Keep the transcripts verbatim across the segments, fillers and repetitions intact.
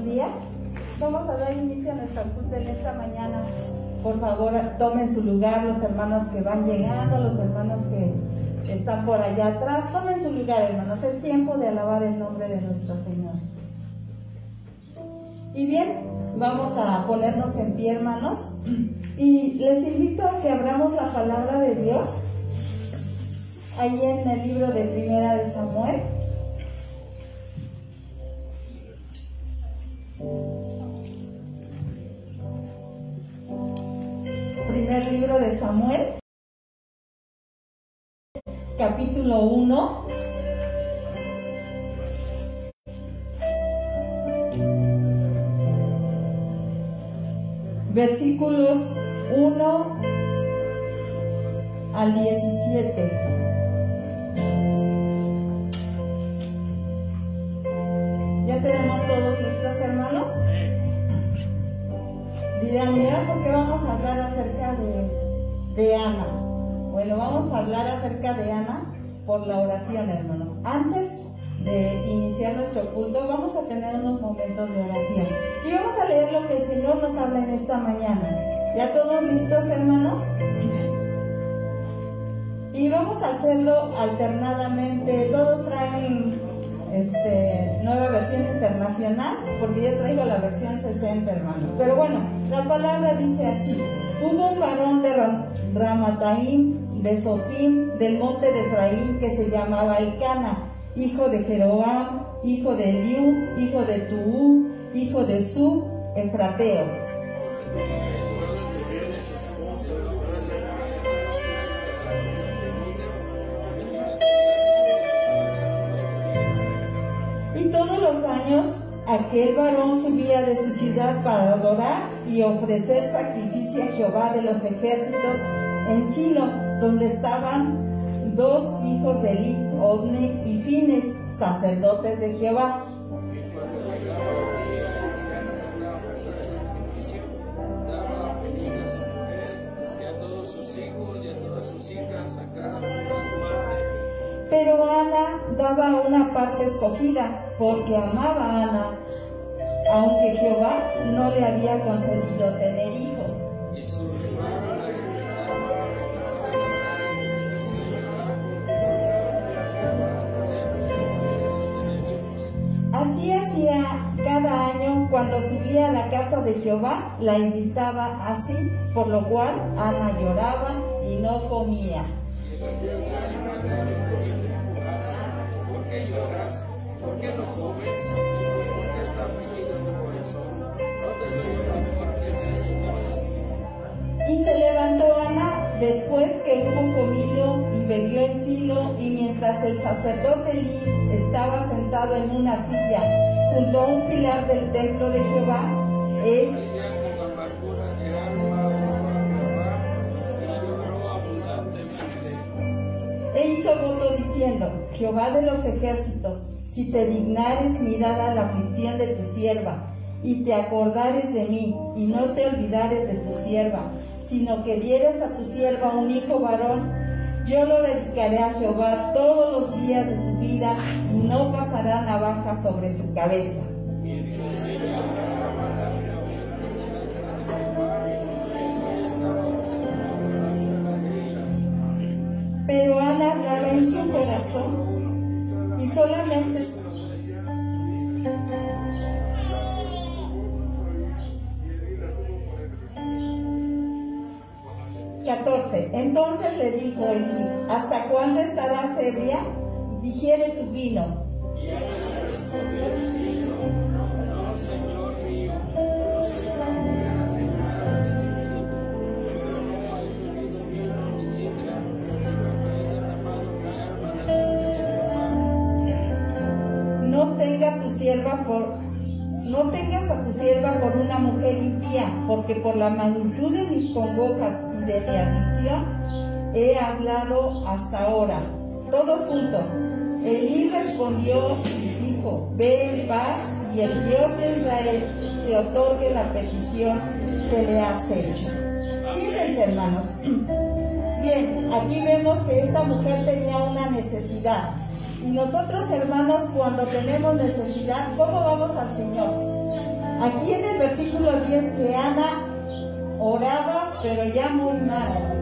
días. Vamos a dar inicio a nuestra culto en esta mañana. Por favor, tomen su lugar los hermanos que van llegando, los hermanos que están por allá atrás. Tomen su lugar, hermanos. Es tiempo de alabar el nombre de nuestro Señor. Y bien, vamos a ponernos en pie, hermanos. Y les invito a que abramos la palabra de Dios ahí en el libro de Primera de Samuel. Primer libro de Samuel, capítulo uno. Versículos uno al diecisiete. ¿Ya tenemos todos listos, hermanos? Dirán, mira, ¿por qué vamos a hablar acerca de, de Ana? Bueno, vamos a hablar acerca de Ana por la oración, hermanos. Antes de iniciar nuestro culto, vamos a tener unos momentos de oración. Y vamos a leer lo que el Señor nos habla en esta mañana. ¿Ya todos listos, hermanos? Y vamos a hacerlo alternadamente. Todos traen este, nueva versión internacional, porque yo traigo la versión sesenta, hermanos. Pero bueno, la palabra dice así: hubo un varón de Ram Ramataim, de Sofim, del monte de Efraín, que se llamaba Elcana, hijo de Jeroam, hijo de Eliú, hijo de Tuú, hijo de Su, Efrateo. Y todos los años aquel varón subía de su ciudad para adorar y ofrecer sacrificio a Jehová de los ejércitos en Silo, donde estaban dos hijos de Eli, Odni y Fines, sacerdotes de Jehová. Pero Ana daba una parte escogida, porque amaba a Ana, aunque Jehová no le había concedido tener hijos. Así hacía cada año cuando subía a la casa de Jehová, la invitaba así, por lo cual Ana lloraba y no comía. ¿Por qué lloras? ¿Por qué no comes? ¿Por qué está afligido tu corazón? No te soy un amor que te decimos. Y se levantó Ana después que hubo comido y bebió en Silo, y mientras el sacerdote Elí estaba sentado en una silla junto a un pilar del templo de Jehová, ella e hizo voto diciendo: Jehová de los ejércitos, si te dignares mirar a la aflicción de tu sierva, y te acordares de mí, y no te olvidares de tu sierva, sino que dieres a tu sierva un hijo varón, yo lo dedicaré a Jehová todos los días de su vida, y no pasará navaja sobre su cabeza. Pero Ana hablaba en su corazón, y solamente catorce. Entonces le dijo Elí: ¿hasta cuándo estarás ebria? Digiere tu vino. Y ella le respondió diciendo: no, Señor mío, no soy una mujer alejada de espíritu, pero no he bebido vino ni sidra, sino que he derramado mi alma delante de Jehová. No tenga tu sierva por No tengas a tu sierva por una mujer impía, porque por la magnitud de mis congojas y de mi aflicción he hablado hasta ahora. Todos juntos. Elí respondió y dijo: ve en paz, y el Dios de Israel te otorgue la petición que le has hecho. Siéntense, hermanos. Bien, aquí vemos que esta mujer tenía una necesidad. Y nosotros, hermanos, cuando tenemos necesidad, ¿cómo vamos al Señor? Aquí en el versículo diez que Ana oraba, pero ya muy mal.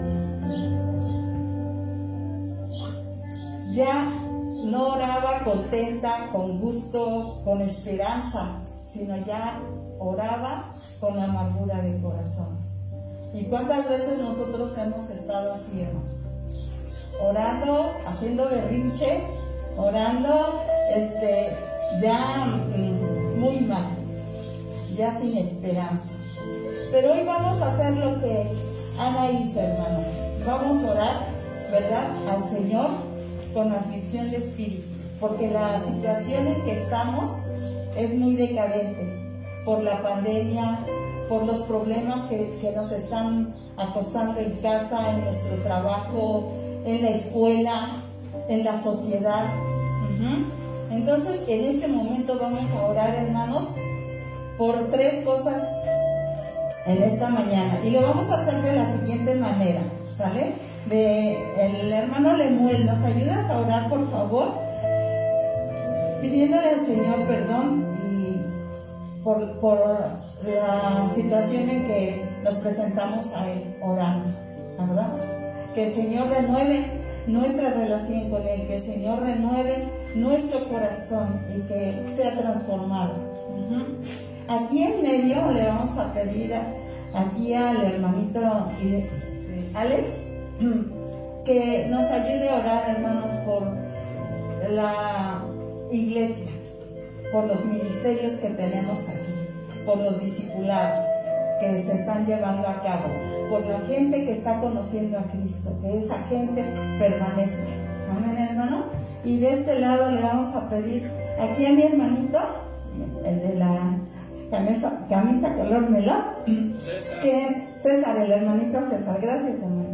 Ya no oraba contenta, con gusto, con esperanza, sino ya oraba con amargura de corazón. ¿Y cuántas veces nosotros hemos estado así, hermanos? Orando, haciendo berrinche, orando, este, ya mm, muy mal, ya sin esperanza. Pero hoy vamos a hacer lo que Ana hizo, hermanos. Vamos a orar, ¿verdad?, al Señor con aflicción de espíritu, porque la situación en que estamos es muy decadente por la pandemia, por los problemas que, que nos están acosando en casa, en nuestro trabajo, en la escuela, en la sociedad. Uh-huh. Entonces, en este momento vamos a orar, hermanos, por tres cosas en esta mañana, y lo vamos a hacer de la siguiente manera, ¿sale? De el hermano Lemuel, ¿nos ayudas a orar, por favor? Pidiéndole al Señor perdón y por, por la situación en que nos presentamos a Él orando, ¿verdad? Que el Señor renueve nuestra relación con Él, que el Señor renueve nuestro corazón y que sea transformado. Uh-huh. Aquí en medio le vamos a pedir a, aquí al hermanito este, Alex que nos ayude a orar, hermanos, por la iglesia, por los ministerios que tenemos aquí, por los discipulados que se están llevando a cabo, por la gente que está conociendo a Cristo, que esa gente permanezca. Amén, hermano. Y de este lado le vamos a pedir aquí a mi hermanito, el de la camisa, camisa color melón, César. que César, el hermanito César, gracias, hermano,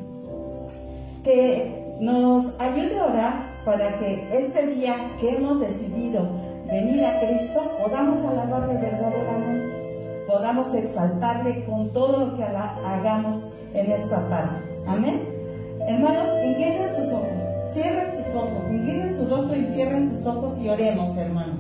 que nos ayude a orar para que este día que hemos decidido venir a Cristo podamos alabarle verdaderamente, podamos exaltarle con todo lo que hagamos en esta tarde. Amén. Hermanos, inclinen sus ojos, cierren sus ojos, inclinen su rostro y cierren sus ojos y oremos, hermanos.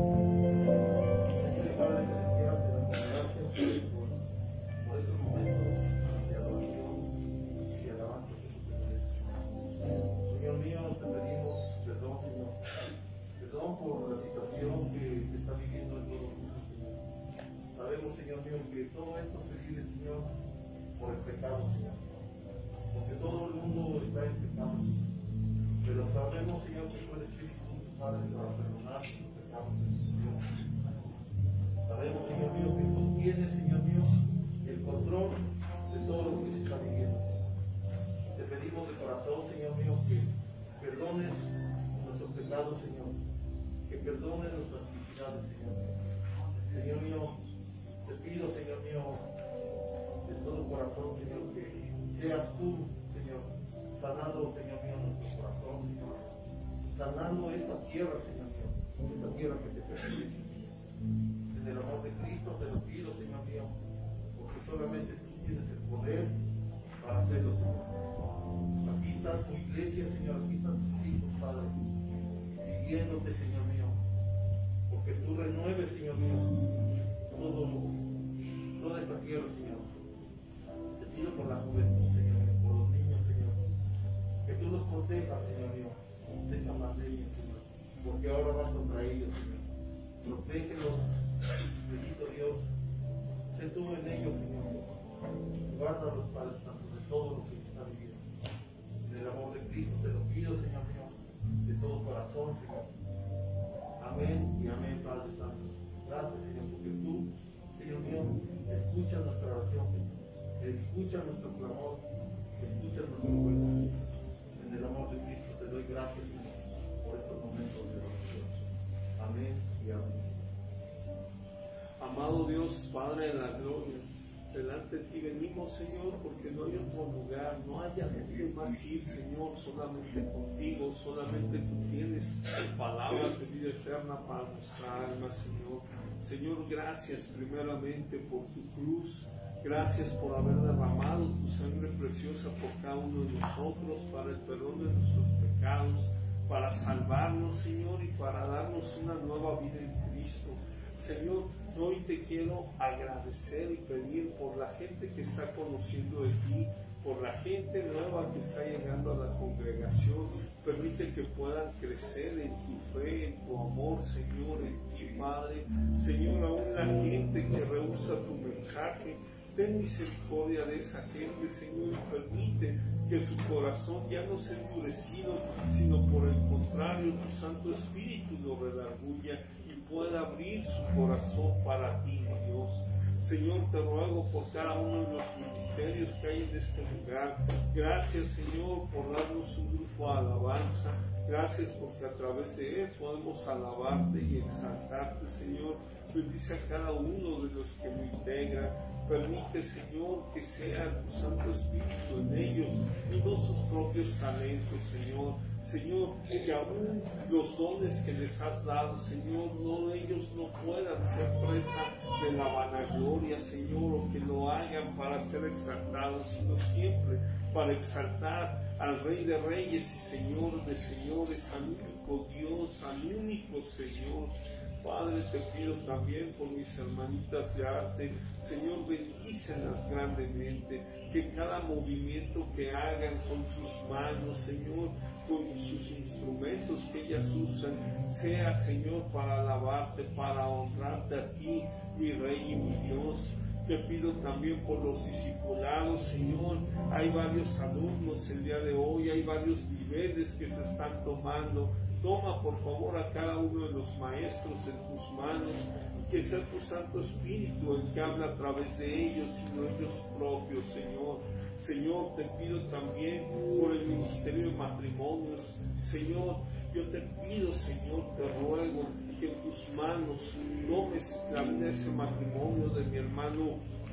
Por la situación que se está viviendo en todo el mundo, Señor. Sabemos, Señor mío, que todo esto se vive, Señor, por el pecado, Señor. Porque todo el mundo está en pecado. Pero sabemos, Señor, que tú eres Espíritu Santo, Padre, para perdonar los pecados, Señor. Sabemos, Señor mío, que tú tienes, Señor mío, el control de todo lo que se está viviendo. Te pedimos de corazón, Señor mío, que perdones nuestros pecados, Señor. Que perdone nuestras iniquidades, Señor. Señor mío, te pido, Señor mío, de todo corazón, Señor, que seas tú, Señor, sanando, Señor mío, nuestro corazón, Señor. Sanando esta tierra, Señor mío, esta tierra que te pertenece, Señor. En el amor de Cristo te lo pido, Señor mío, porque solamente tú tienes el poder para hacerlo, Señor. Aquí está tu iglesia, Señor, aquí están tus hijos, Padre, siguiéndote, Señor mío. Que tú renueves, Señor mío, todo, toda esta tierra, Señor. Te pido por la juventud, Señor mío, por los niños, Señor. Que tú los protejas, Señor mío, de esta pandemia, Señor. Porque ahora vas contra ellos, Señor. Protégelos, bendito Dios. Sé tú en ellos, Señor. Guárdalos, Padre Santo, de todo lo que está viviendo. En el amor de Cristo te lo pido, Señor mío, de todo corazón, Señor. Amén y amén, Padre Santo. Gracias, Señor, porque tú, Señor mío, escuchas nuestra oración, Señor. Escucha nuestro clamor, escucha nuestro ruego. En el amor de Cristo te doy gracias, Señor, por estos momentos de oración. Amén y amén. Amado Dios, Padre de la gloria, delante de ti venimos, Señor, porque no hay otro lugar, no hay a dónde más ir, Señor, solamente contigo, solamente tú tienes palabras de vida eterna para nuestra alma, Señor. Señor, gracias primeramente por tu cruz, gracias por haber derramado tu sangre preciosa por cada uno de nosotros, para el perdón de nuestros pecados, para salvarnos, Señor, y para darnos una nueva vida en Cristo. Señor, Hoy te quiero agradecer y pedir por la gente que está conociendo de ti, por la gente nueva que está llegando a la congregación. Permite que puedan crecer en tu fe, en tu amor, Señor, en ti, Padre. Señor, aún la gente que rehúsa tu mensaje, ten misericordia de esa gente, Señor, y permite que su corazón ya no sea endurecido, sino por el contrario, tu Santo Espíritu lo redarguya y pueda abrir su corazón para ti, Dios. Señor, te ruego por cada uno de los ministerios que hay en este lugar. Gracias, Señor, por darnos un grupo de alabanza. Gracias porque a través de él podemos alabarte y exaltarte, Señor. Bendice a cada uno de los que lo integran. Permite, Señor, que sea tu Santo Espíritu en ellos y no sus propios talentos, Señor. Señor, que aún los dones que les has dado, Señor, no ellos no puedan ser presa de la vanagloria, Señor, o que lo hagan para ser exaltados, sino siempre para exaltar al Rey de Reyes y Señor de Señores, al único Dios, al único Señor. Padre, te pido también por mis hermanitas de arte, Señor, bendícelas grandemente, que cada movimiento que hagan con sus manos, Señor, con sus instrumentos que ellas usan, sea, Señor, para alabarte, para honrarte a ti, mi Rey y mi Dios. Te pido también por los discipulados, Señor. Hay varios alumnos el día de hoy, hay varios niveles que se están tomando. Toma por favor a cada uno de los maestros en tus manos y que sea tu Santo Espíritu el que habla a través de ellos y no ellos propios, Señor. Señor, te pido también por el ministerio de matrimonios. Señor, yo te pido, Señor, te ruego que en tus manos tomes la vida de ese matrimonio de mi hermano,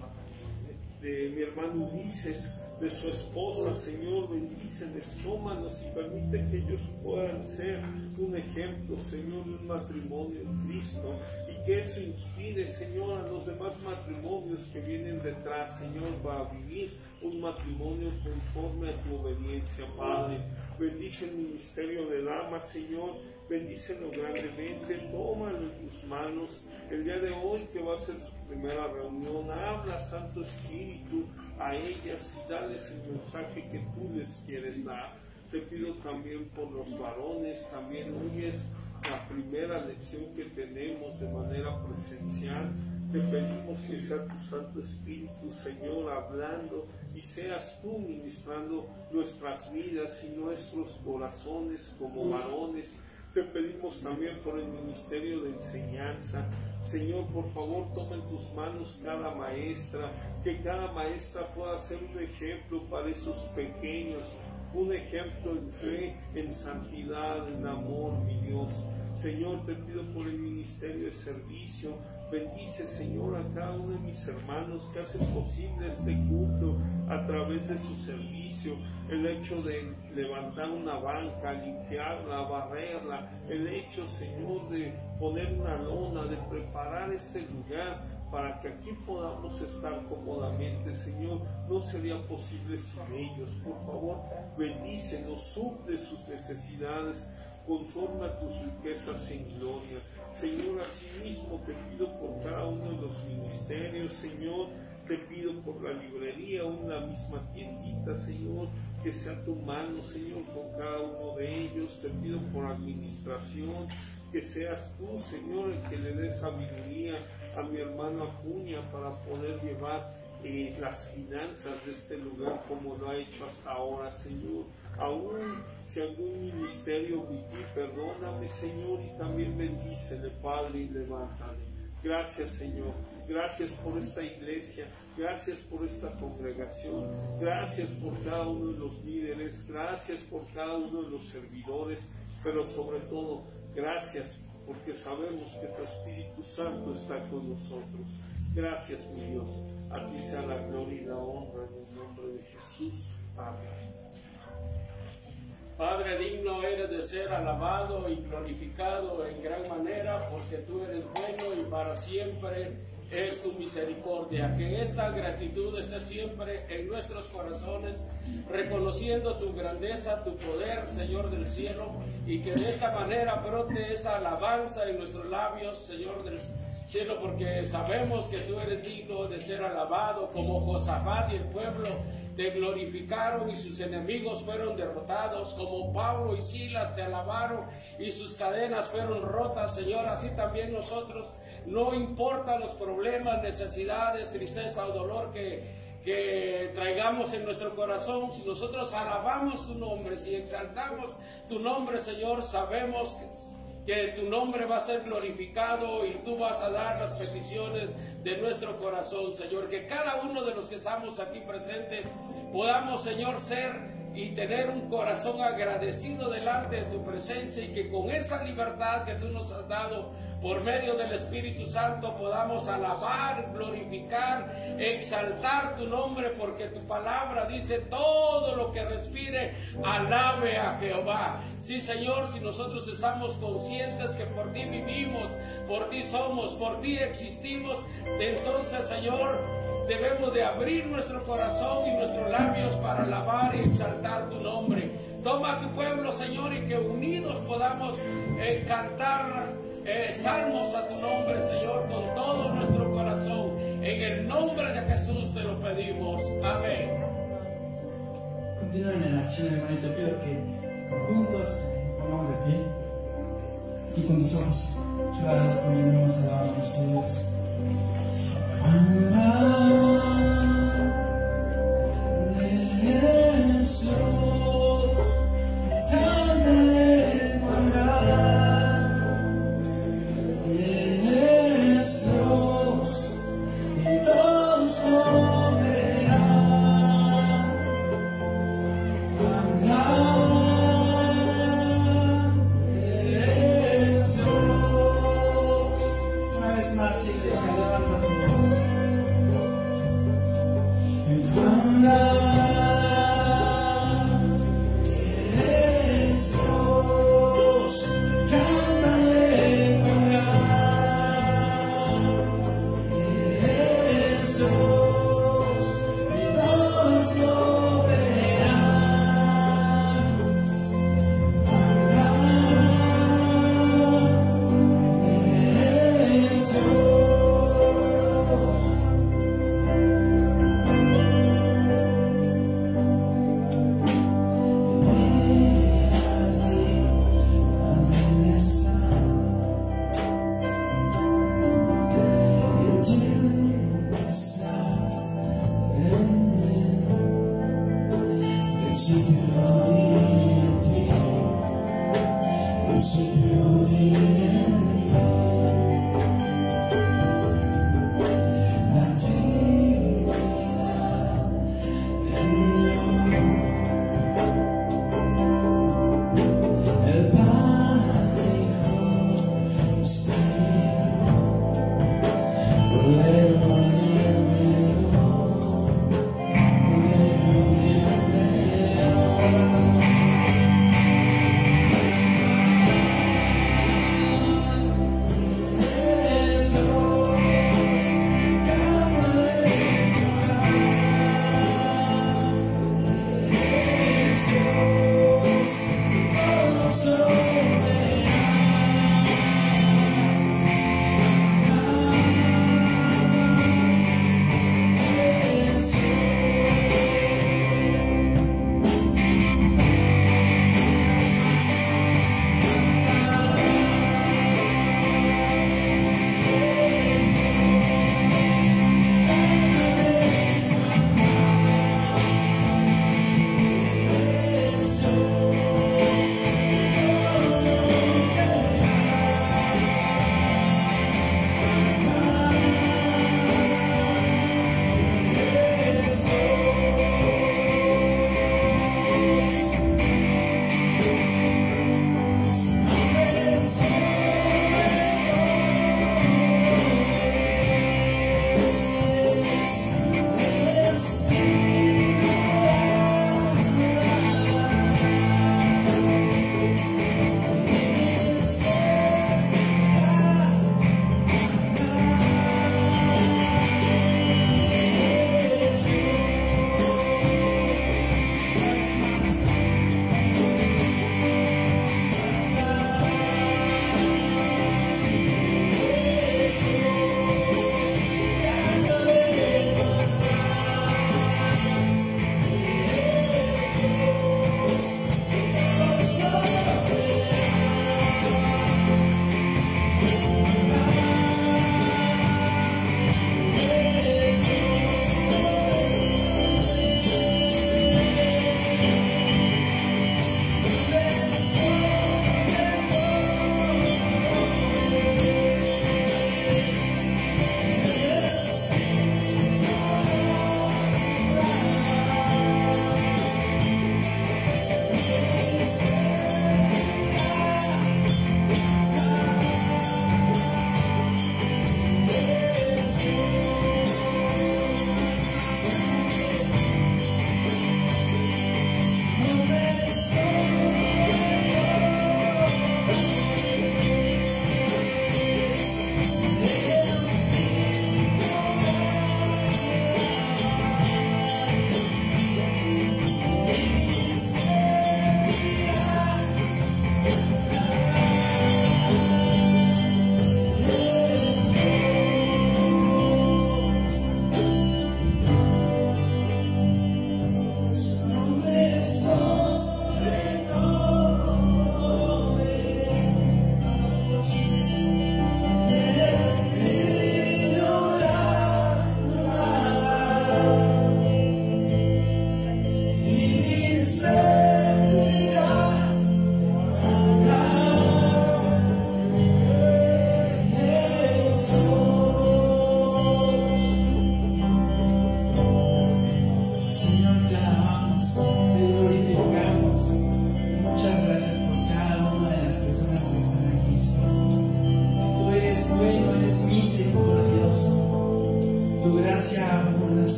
de mi hermano Ulises, de su esposa, Señor, bendíceles, tómanos y permite que ellos puedan ser un ejemplo, Señor, de un matrimonio en Cristo, y que eso inspire, Señor, a los demás matrimonios que vienen detrás, Señor, para vivir un matrimonio conforme a tu obediencia, Padre. Bendice el ministerio de damas, Señor, bendícelo grandemente, tómalo en tus manos. El día de hoy que va a ser su primera reunión, habla, Santo Espíritu, a ellas y dales el mensaje que tú les quieres dar. Te pido también por los varones, también hoy es la primera lección que tenemos de manera presencial. Te pedimos que sea tu Santo Espíritu, Señor, hablando y seas tú ministrando nuestras vidas y nuestros corazones como varones. Te pedimos también por el ministerio de enseñanza. Señor, por favor, toma en tus manos cada maestra, que cada maestra pueda ser un ejemplo para esos pequeños, un ejemplo en fe, en santidad, en amor, mi Dios. Señor, te pido por el ministerio de servicio. Bendice, Señor, a cada uno de mis hermanos que hacen posible este culto a través de su servicio. El hecho de levantar una banca, limpiarla, barrerla. El hecho, Señor, de poner una lona, de preparar este lugar para que aquí podamos estar cómodamente, Señor. No sería posible sin ellos. Por favor, bendícenos, suple sus necesidades conforme a tus riquezas en gloria. Señor, asimismo te pido por cada uno de los ministerios, Señor, te pido por la librería, una misma tiendita, Señor, que sea tu mano, Señor, con cada uno de ellos. Te pido por administración, que seas tú, Señor, el que le dé sabiduría a mi hermano Acuña para poder llevar eh, las finanzas de este lugar como lo ha hecho hasta ahora, Señor. Aún si algún ministerio omití, perdóname, Señor, y también bendícele, Padre, y levántale. Gracias, Señor. Gracias por esta iglesia. Gracias por esta congregación. Gracias por cada uno de los líderes. Gracias por cada uno de los servidores. Pero sobre todo, gracias porque sabemos que tu Espíritu Santo está con nosotros. Gracias, mi Dios. A ti sea la gloria y la honra en el nombre de Jesús. Amén. Padre, digno eres de ser alabado y glorificado en gran manera, porque tú eres bueno y para siempre es tu misericordia. Que esta gratitud esté siempre en nuestros corazones, reconociendo tu grandeza, tu poder, Señor del cielo, y que de esta manera brote esa alabanza en nuestros labios, Señor del, cielo, porque sabemos que tú eres digno de ser alabado, como Josafat y el pueblo te glorificaron y sus enemigos fueron derrotados, como Pablo y Silas te alabaron y sus cadenas fueron rotas, Señor. Así también nosotros, no importa los problemas, necesidades, tristeza o dolor que que traigamos en nuestro corazón, si nosotros alabamos tu nombre, si exaltamos tu nombre, Señor, sabemos que, que tu nombre va a ser glorificado y tú vas a dar las peticiones de nuestro corazón, Señor. Que cada uno de los que estamos aquí presentes podamos, Señor, ser y tener un corazón agradecido delante de tu presencia, y que con esa libertad que tú nos has dado por medio del Espíritu Santo podamos alabar, glorificar, exaltar tu nombre, porque tu palabra dice: todo lo que respire, alabe a Jehová. Sí, Señor, si nosotros estamos conscientes que por ti vivimos, por ti somos, por ti existimos, entonces, Señor, debemos de abrir nuestro corazón y nuestros labios para alabar y exaltar tu nombre. Toma a tu pueblo, Señor, y que unidos podamos eh, cantar Eh, salmos a tu nombre, Señor, con todo nuestro corazón. En el nombre de Jesús te lo pedimos. Amén. Continúen en la acción, hermanito. Pido que juntos nos pongamos de pie y con tus ojos cerrados continuemos alabando a nuestro Dios. Thank you.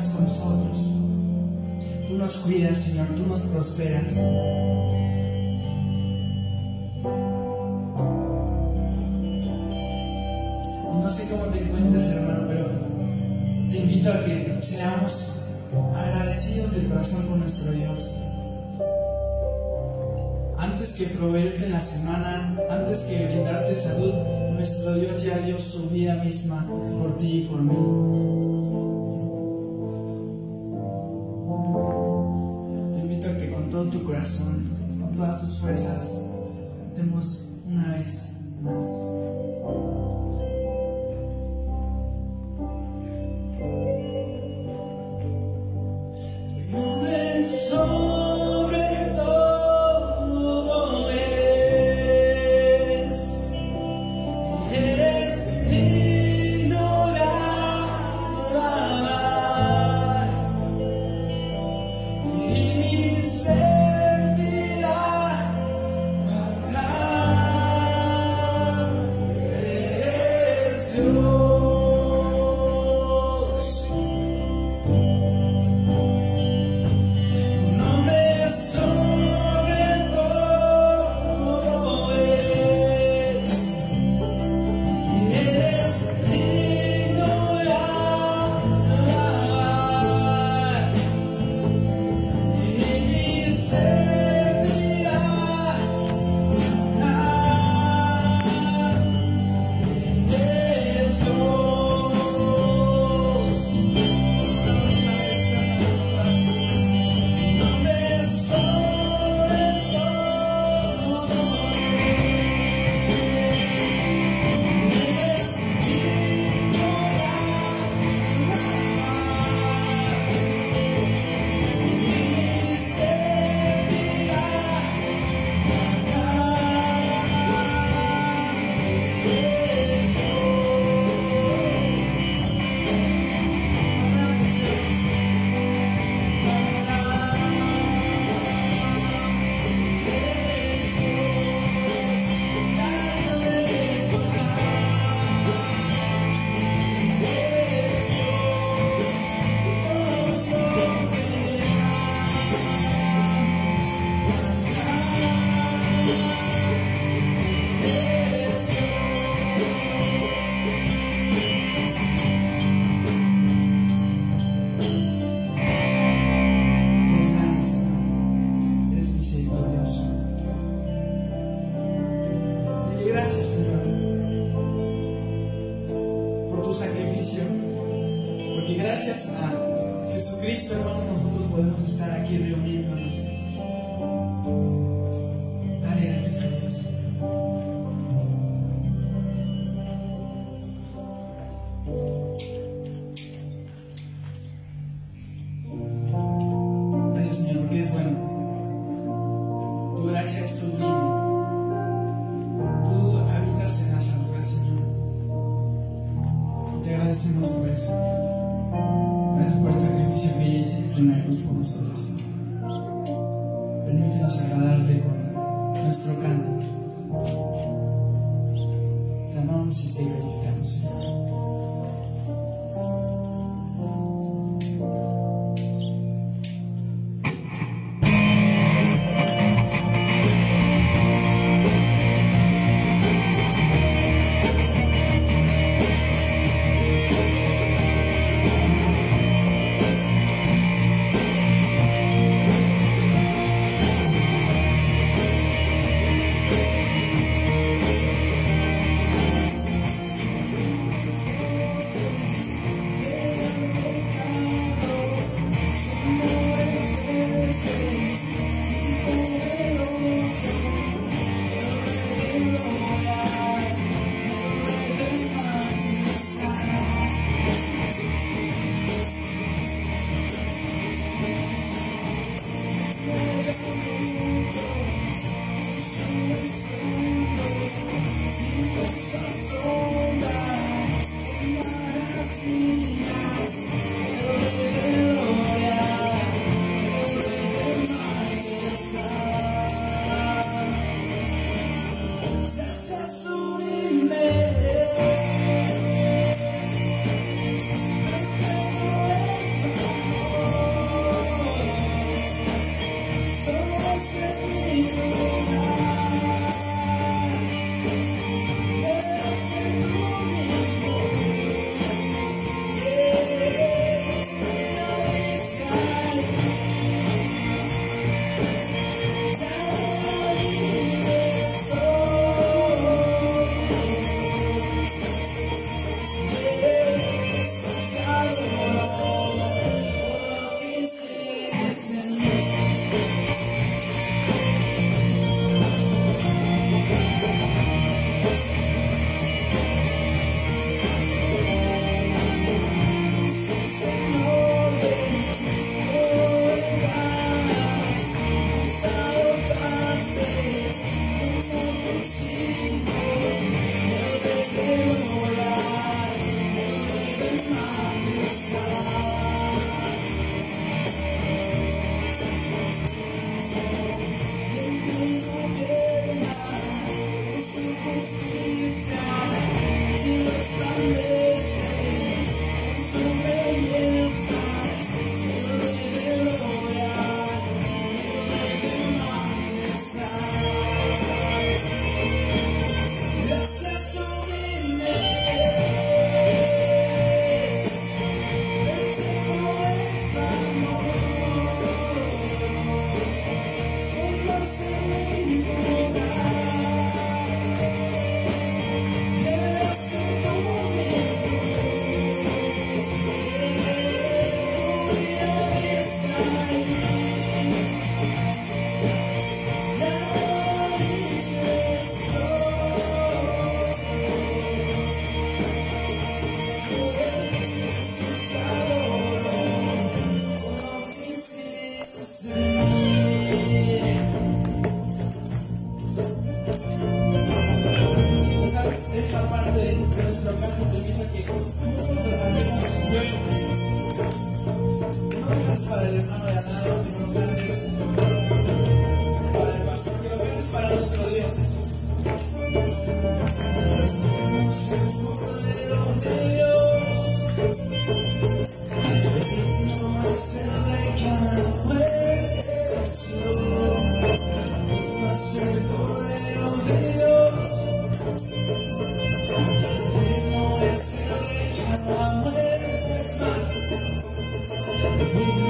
estás con nosotros. Tú nos cuidas, Señor, tú nos prosperas. Y no sé cómo te encuentres, hermano, pero te invito a que seamos agradecidos de corazón con nuestro Dios. Antes que proveerte en la semana, antes que brindarte salud, nuestro Dios ya dio su vida misma por ti y por mí. Te invito a que con todo tu corazón, con todas tus fuerzas, cantemos una vez más.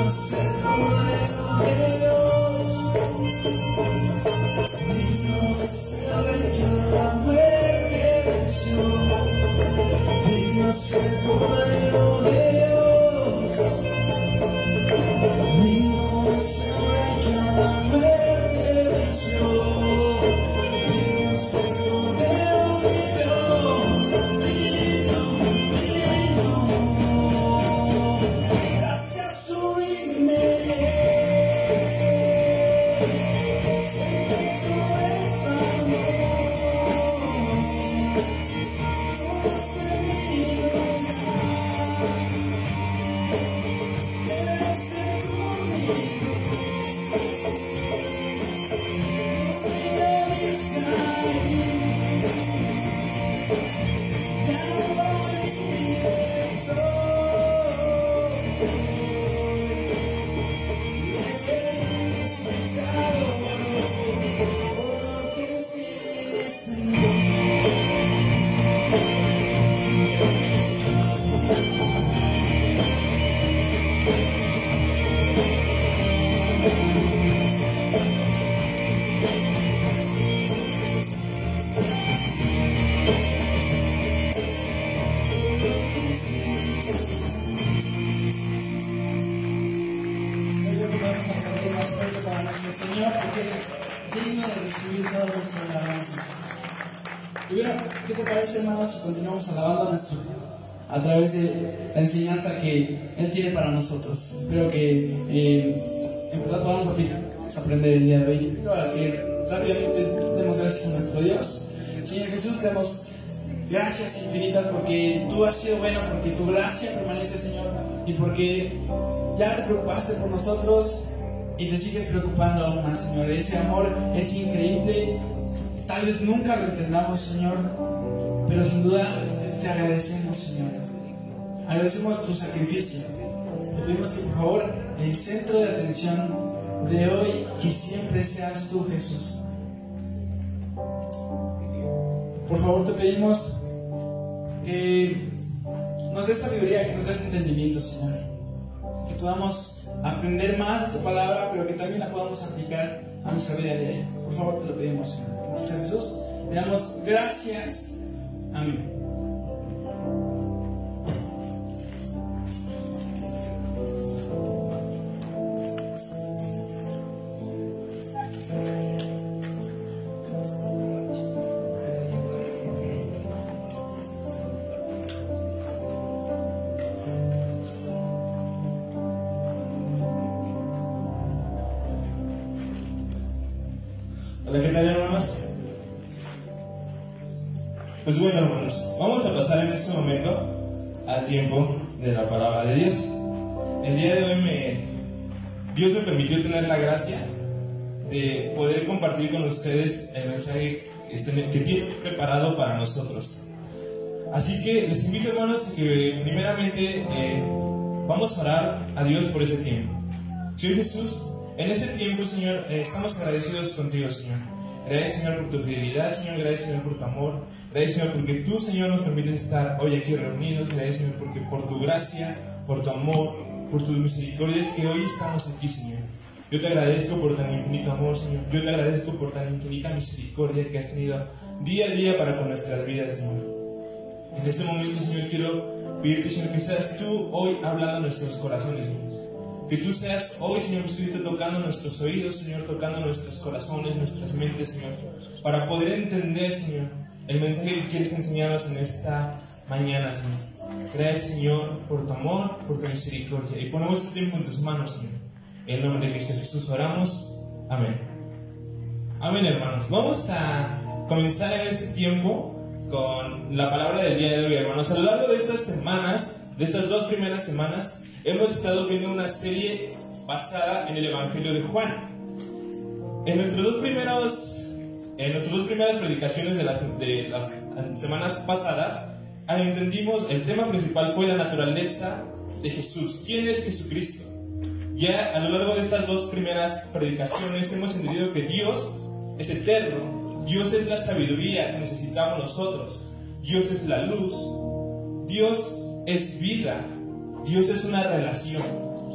Y bueno, ¿qué te parece, hermanos, si continuamos alabando a nuestro a través de la enseñanza que Él tiene para nosotros? Espero que eh, en verdad podamos aplicar, vamos a aprender el día de hoy. Pido a que rápidamente demos gracias a nuestro Dios. Señor Jesús, te damos gracias infinitas porque Tú has sido bueno, porque Tu gracia permanece, Señor, y porque ya te preocupaste por nosotros y te sigues preocupando aún más, Señor. Ese amor es increíble. Tal vez nunca lo entendamos, Señor, pero sin duda te agradecemos, Señor. Agradecemos Tu sacrificio. Te pedimos que, por favor, el centro de atención de hoy y siempre seas Tú, Jesús. Por favor, te pedimos que nos des sabiduría, que nos des entendimiento, Señor. Que podamos aprender más de Tu palabra, pero que también la podamos aplicar a nuestra vida diaria. Por favor, te lo pedimos, Señor. Muchas Jesús, le damos gracias. Amén. Hola, ¿qué tal, hermanos? Pues bueno, hermanos, vamos a pasar en este momento al tiempo de la palabra de Dios. El día de hoy me, Dios me permitió tener la gracia de poder compartir con ustedes el mensaje que tiene preparado para nosotros. Así que les invito, hermanos, a que primeramente eh, vamos a orar a Dios por ese tiempo. Señor Jesús, en este tiempo, Señor, eh, estamos agradecidos contigo, Señor. Gracias, Señor, por tu fidelidad, Señor. Gracias, Señor, por tu amor. Gracias, Señor, porque tú, Señor, nos permites estar hoy aquí reunidos. Gracias, Señor, porque por tu gracia, por tu amor, por tus misericordias que hoy estamos aquí, Señor. Yo te agradezco por tan infinito amor, Señor. Yo te agradezco por tan infinita misericordia que has tenido día a día para con nuestras vidas, Señor. En este momento, Señor, quiero pedirte, Señor, que seas tú hoy hablando a nuestros corazones, Señor. Que tú seas hoy, Señor Jesucristo, tocando nuestros oídos, Señor, tocando nuestros corazones, nuestras mentes, Señor, para poder entender, Señor, el mensaje que quieres enseñarnos en esta mañana, Señor. Gracias, Señor, por tu amor, por tu misericordia. Y ponemos este tiempo en tus manos, Señor. En el nombre de Cristo Jesús oramos. Amén. Amén, hermanos. Vamos a comenzar en este tiempo con la palabra del día de hoy, hermanos. A lo largo de estas semanas, de estas dos primeras semanas, hemos estado viendo una serie basada en el Evangelio de Juan. En nuestros dos primeros, en nuestras dos primeras predicaciones de las, de las semanas pasadas, entendimos, el tema principal fue la naturaleza de Jesús. ¿Quién es Jesucristo? Ya a lo largo de estas dos primeras predicaciones hemos entendido que Dios es eterno. Dios es la sabiduría que necesitamos nosotros. Dios es la luz. Dios es vida. Dios es una relación.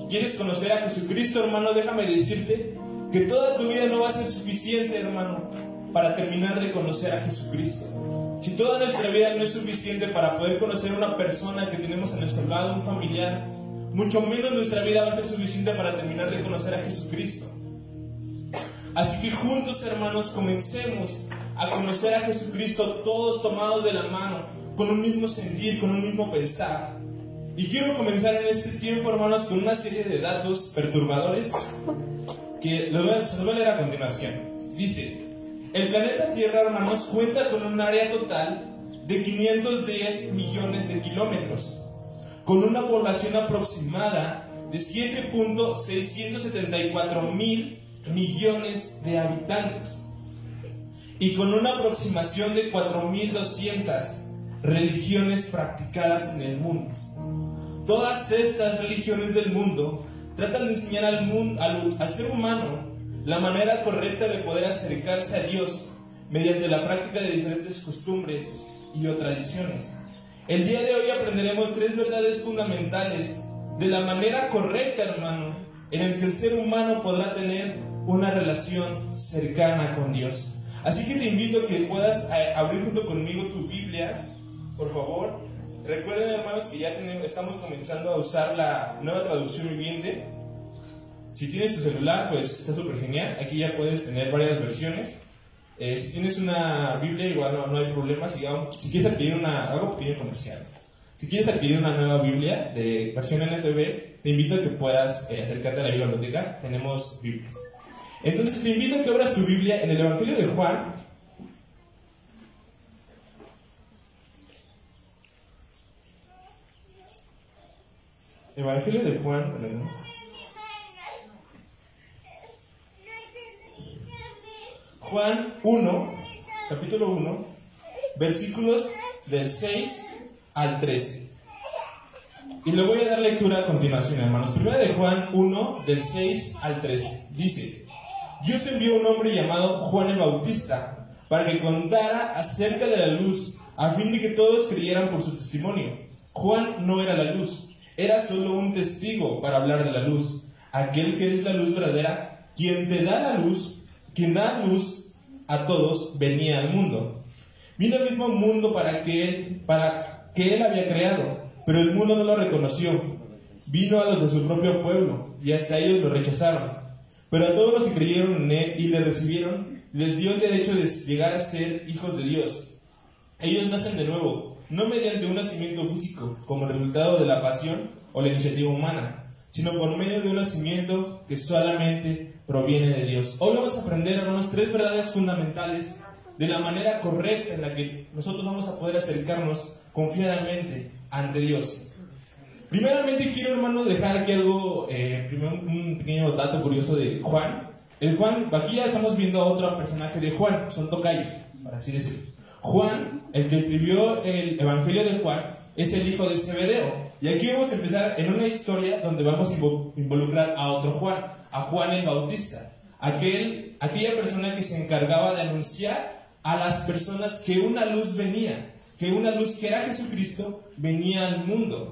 quieres conocer a Jesucristo, hermano, déjame decirte que toda tu vida no va a ser suficiente, hermano, para terminar de conocer a Jesucristo. Si toda nuestra vida no es suficiente para poder conocer a una persona que tenemos a nuestro lado, un familiar, mucho menos nuestra vida va a ser suficiente para terminar de conocer a Jesucristo. Así que juntos, hermanos, comencemos a conocer a Jesucristo, todos tomados de la mano, con un mismo sentir, con un mismo pensar. Y quiero comenzar en este tiempo, hermanos, con una serie de datos perturbadores que los voy a, se los voy a leer a continuación. Dice: el planeta Tierra, hermanos, cuenta con un área total de quinientos diez millones de kilómetros, con una población aproximada de siete punto seiscientos setenta y cuatro mil millones de habitantes, y con una aproximación de cuatro mil doscientas religiones practicadas en el mundo. Todas estas religiones del mundo tratan de enseñar al, mundo, al, al ser humano la manera correcta de poder acercarse a Dios mediante la práctica de diferentes costumbres y o tradiciones. El día de hoy aprenderemos tres verdades fundamentales de la manera correcta, hermano, en el que el ser humano podrá tener una relación cercana con Dios. Así que te invito a que puedas abrir junto conmigo tu Biblia, por favor. Recuerden, hermanos, que ya tenemos, estamos comenzando a usar la nueva traducción viviente. Si tienes tu celular, pues está súper genial. Aquí ya puedes tener varias versiones. Eh, si tienes una Biblia, igual no, no hay problema. Si, si quieres adquirir una, hago pequeño comercial. Si quieres adquirir una nueva Biblia de versión N T V, te invito a que puedas eh, acercarte a la biblioteca. Tenemos Biblias. Entonces te invito a que abras tu Biblia en el Evangelio de Juan. Evangelio de Juan, perdón. Juan uno, capítulo uno, versículos del seis al trece. Y le voy a dar lectura a continuación, hermanos. Primera de Juan uno, del seis al trece. Dice: Dios envió un hombre llamado Juan el Bautista para que contara acerca de la luz, a fin de que todos creyeran por su testimonio. Juan no era la luz, era solo un testigo para hablar de la luz. Aquel que es la luz verdadera, quien te da la luz, quien da luz a todos, venía al mundo. Vino al mismo mundo para que él, para que él había creado, pero el mundo no lo reconoció. Vino a los de su propio pueblo, y hasta ellos lo rechazaron. Pero a todos los que creyeron en él y le recibieron, les dio el derecho de llegar a ser hijos de Dios. Ellos nacen de nuevo, no mediante un nacimiento físico, como resultado de la pasión o la iniciativa humana, sino por medio de un nacimiento que solamente proviene de Dios. Hoy vamos a aprender, hermanos, tres verdades fundamentales de la manera correcta en la que nosotros vamos a poder acercarnos confiadamente ante Dios. Primeramente quiero, hermano, dejar aquí algo, eh, primero un pequeño dato curioso de Juan. El Juan, aquí ya estamos viendo a otro personaje de Juan, son tocayos, para así decirlo. Juan, el que escribió el Evangelio de Juan, es el hijo de Zebedeo. Y aquí vamos a empezar en una historia donde vamos a involucrar a otro Juan, a Juan el Bautista, aquel, aquella persona que se encargaba de anunciar a las personas que una luz venía, que una luz que era Jesucristo venía al mundo.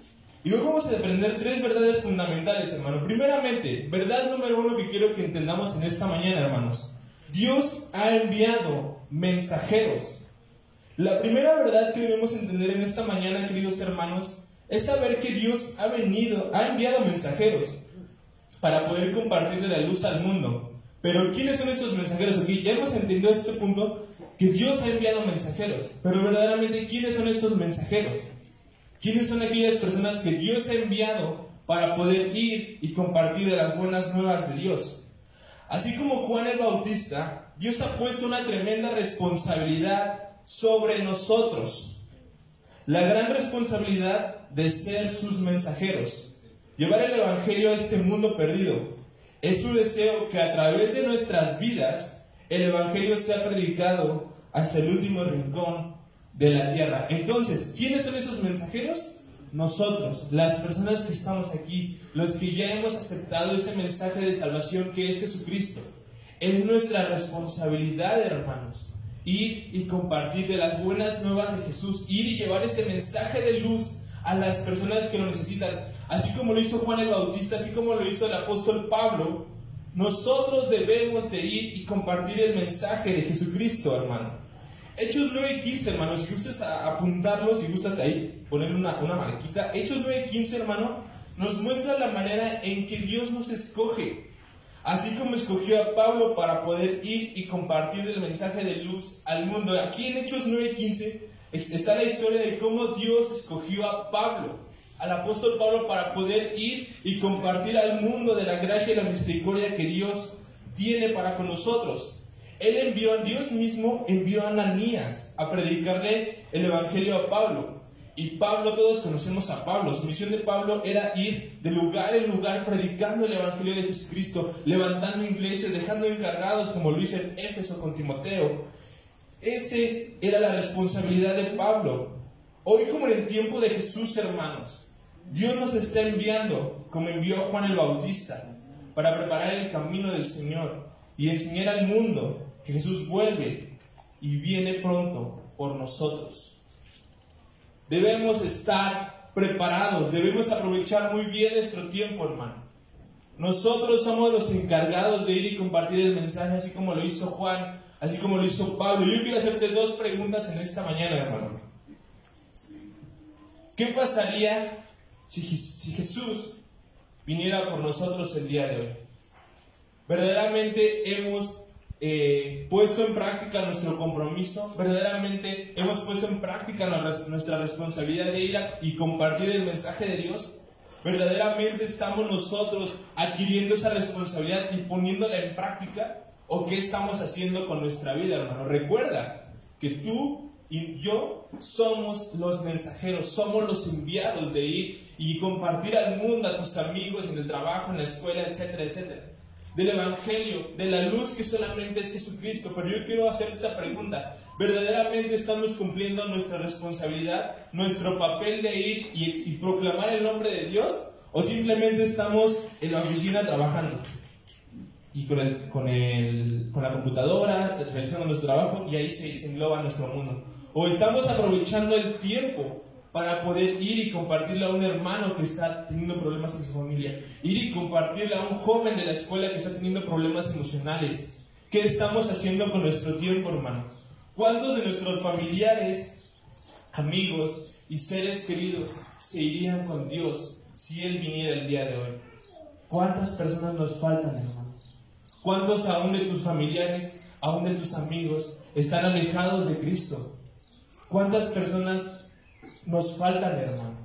Y hoy vamos a aprender tres verdades fundamentales, hermano. Primeramente, verdad número uno que quiero que entendamos en esta mañana, hermanos. Dios ha enviado mensajeros. La primera verdad que debemos entender en esta mañana, queridos hermanos, es saber que Dios ha venido, ha enviado mensajeros para poder compartir la luz al mundo. Pero ¿quiénes son estos mensajeros? Aquí ya hemos entendido a este punto que Dios ha enviado mensajeros. Pero verdaderamente, ¿quiénes son estos mensajeros? ¿Quiénes son aquellas personas que Dios ha enviado para poder ir y compartir de las buenas nuevas de Dios? Así como Juan el Bautista, Dios ha puesto una tremenda responsabilidad sobre nosotros. La gran responsabilidad de ser sus mensajeros. Llevar el Evangelio a este mundo perdido. Es su deseo que a través de nuestras vidas el Evangelio sea predicado hasta el último rincón de la tierra. Entonces, ¿quiénes son esos mensajeros? Nosotros, las personas que estamos aquí, los que ya hemos aceptado ese mensaje de salvación que es Jesucristo. Es nuestra responsabilidad, hermanos, ir y compartir de las buenas nuevas de Jesús, ir y llevar ese mensaje de luz a las personas que lo necesitan, así como lo hizo Juan el Bautista, así como lo hizo el apóstol Pablo, nosotros debemos de ir y compartir el mensaje de Jesucristo, hermano. Hechos nueve quince, hermano, si gustas apuntarlo, si gustas de ahí ponerle una, una marquita. Hechos nueve quince, hermano, nos muestra la manera en que Dios nos escoge. Así como escogió a Pablo para poder ir y compartir el mensaje de luz al mundo. Aquí en Hechos nueve quince está la historia de cómo Dios escogió a Pablo, al apóstol Pablo, para poder ir y compartir al mundo de la gracia y la misericordia que Dios tiene para con nosotros. Él envió, Dios mismo envió a Ananías a predicarle el evangelio a Pablo. Y Pablo, todos conocemos a Pablo. Su misión de Pablo era ir de lugar en lugar predicando el evangelio de Jesucristo, levantando iglesias, dejando encargados, como lo hizo en Éfeso con Timoteo. Ese era la responsabilidad de Pablo. Hoy, como en el tiempo de Jesús, hermanos, Dios nos está enviando, como envió a Juan el Bautista, para preparar el camino del Señor y enseñar al mundo que Jesús vuelve y viene pronto por nosotros. Debemos estar preparados, debemos aprovechar muy bien nuestro tiempo, hermano. Nosotros somos los encargados de ir y compartir el mensaje, así como lo hizo Juan, así como lo hizo Pablo. Yo quiero hacerte dos preguntas en esta mañana, hermano. ¿Qué pasaría si, si Jesús viniera por nosotros el día de hoy? ¿Verdaderamente hemos eh, puesto en práctica nuestro compromiso? ¿Verdaderamente hemos puesto en práctica nuestra responsabilidad de ir a, y compartir el mensaje de Dios? ¿Verdaderamente estamos nosotros adquiriendo esa responsabilidad y poniéndola en práctica? ¿O qué estamos haciendo con nuestra vida, hermano? Recuerda que tú y yo somos los mensajeros, somos los enviados de ir y compartir al mundo, a tus amigos, en el trabajo, en la escuela, etcétera, etcétera. Del evangelio, de la luz que solamente es Jesucristo. Pero yo quiero hacer esta pregunta: ¿verdaderamente estamos cumpliendo nuestra responsabilidad, nuestro papel de ir y, y proclamar el nombre de Dios? ¿O simplemente estamos en la oficina trabajando y con, el, con, el, con la computadora realizando nuestro trabajo y ahí se, se engloba nuestro mundo? ¿O estamos aprovechando el tiempo para poder ir y compartirle a un hermano que está teniendo problemas en su familia, ir y compartirle a un joven de la escuela que está teniendo problemas emocionales? ¿Qué estamos haciendo con nuestro tiempo, hermano? ¿Cuántos de nuestros familiares, amigos y seres queridos se irían con Dios si Él viniera el día de hoy? ¿Cuántas personas nos faltan, hermano? ¿Cuántos aún de tus familiares, aún de tus amigos, están alejados de Cristo? ¿Cuántas personas nos faltan, hermano?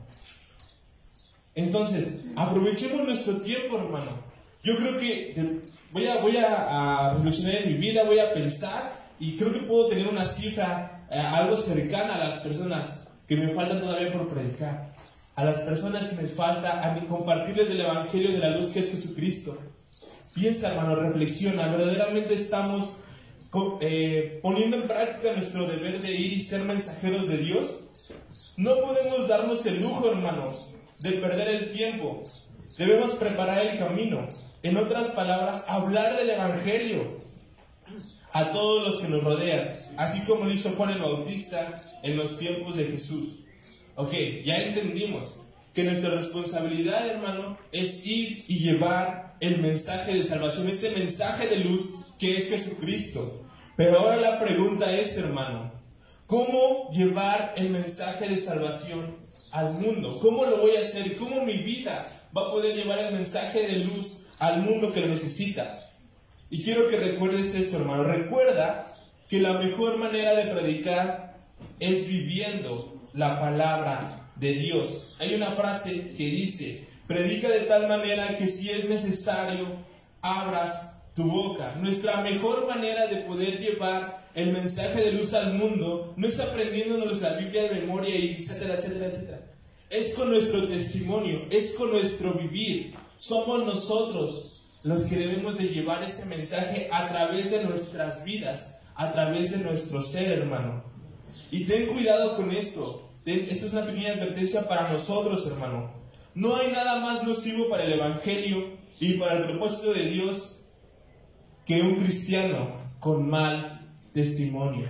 Entonces, aprovechemos nuestro tiempo, hermano. Yo creo que voy a, voy a, a reflexionar en mi vida, voy a pensar y creo que puedo tener una cifra, eh, algo cercana a las personas que me faltan todavía por predicar, a las personas que me falta a compartirles del evangelio de la luz que es Jesucristo. Piensa, hermano, reflexiona. ¿Verdaderamente estamos eh, poniendo en práctica nuestro deber de ir y ser mensajeros de Dios? No podemos darnos el lujo, hermano, de perder el tiempo. Debemos preparar el camino. En otras palabras, hablar del evangelio a todos los que nos rodean, así como lo hizo Juan el Bautista en los tiempos de Jesús. Ok, ya entendimos que nuestra responsabilidad, hermano, es ir y llevar el mensaje de salvación, ese mensaje de luz que es Jesucristo. Pero ahora la pregunta es, hermano, ¿cómo llevar el mensaje de salvación al mundo? ¿Cómo lo voy a hacer? ¿Cómo mi vida va a poder llevar el mensaje de luz al mundo que lo necesita? Y quiero que recuerdes esto, hermano. Recuerda que la mejor manera de predicar es viviendo la palabra de Dios. Hay una frase que dice: predica de tal manera que si es necesario, abras tu boca. Nuestra mejor manera de poder llevar el mensaje de luz al mundo no es aprendiéndonos la Biblia de memoria, y etcétera, etcétera, etcétera. Es con nuestro testimonio, es con nuestro vivir. Somos nosotros los que debemos de llevar ese mensaje a través de nuestras vidas, a través de nuestro ser, hermano. Y ten cuidado con esto. Esto es una pequeña advertencia para nosotros, hermano. No hay nada más nocivo para el evangelio y para el propósito de Dios que un cristiano con mal testimonio.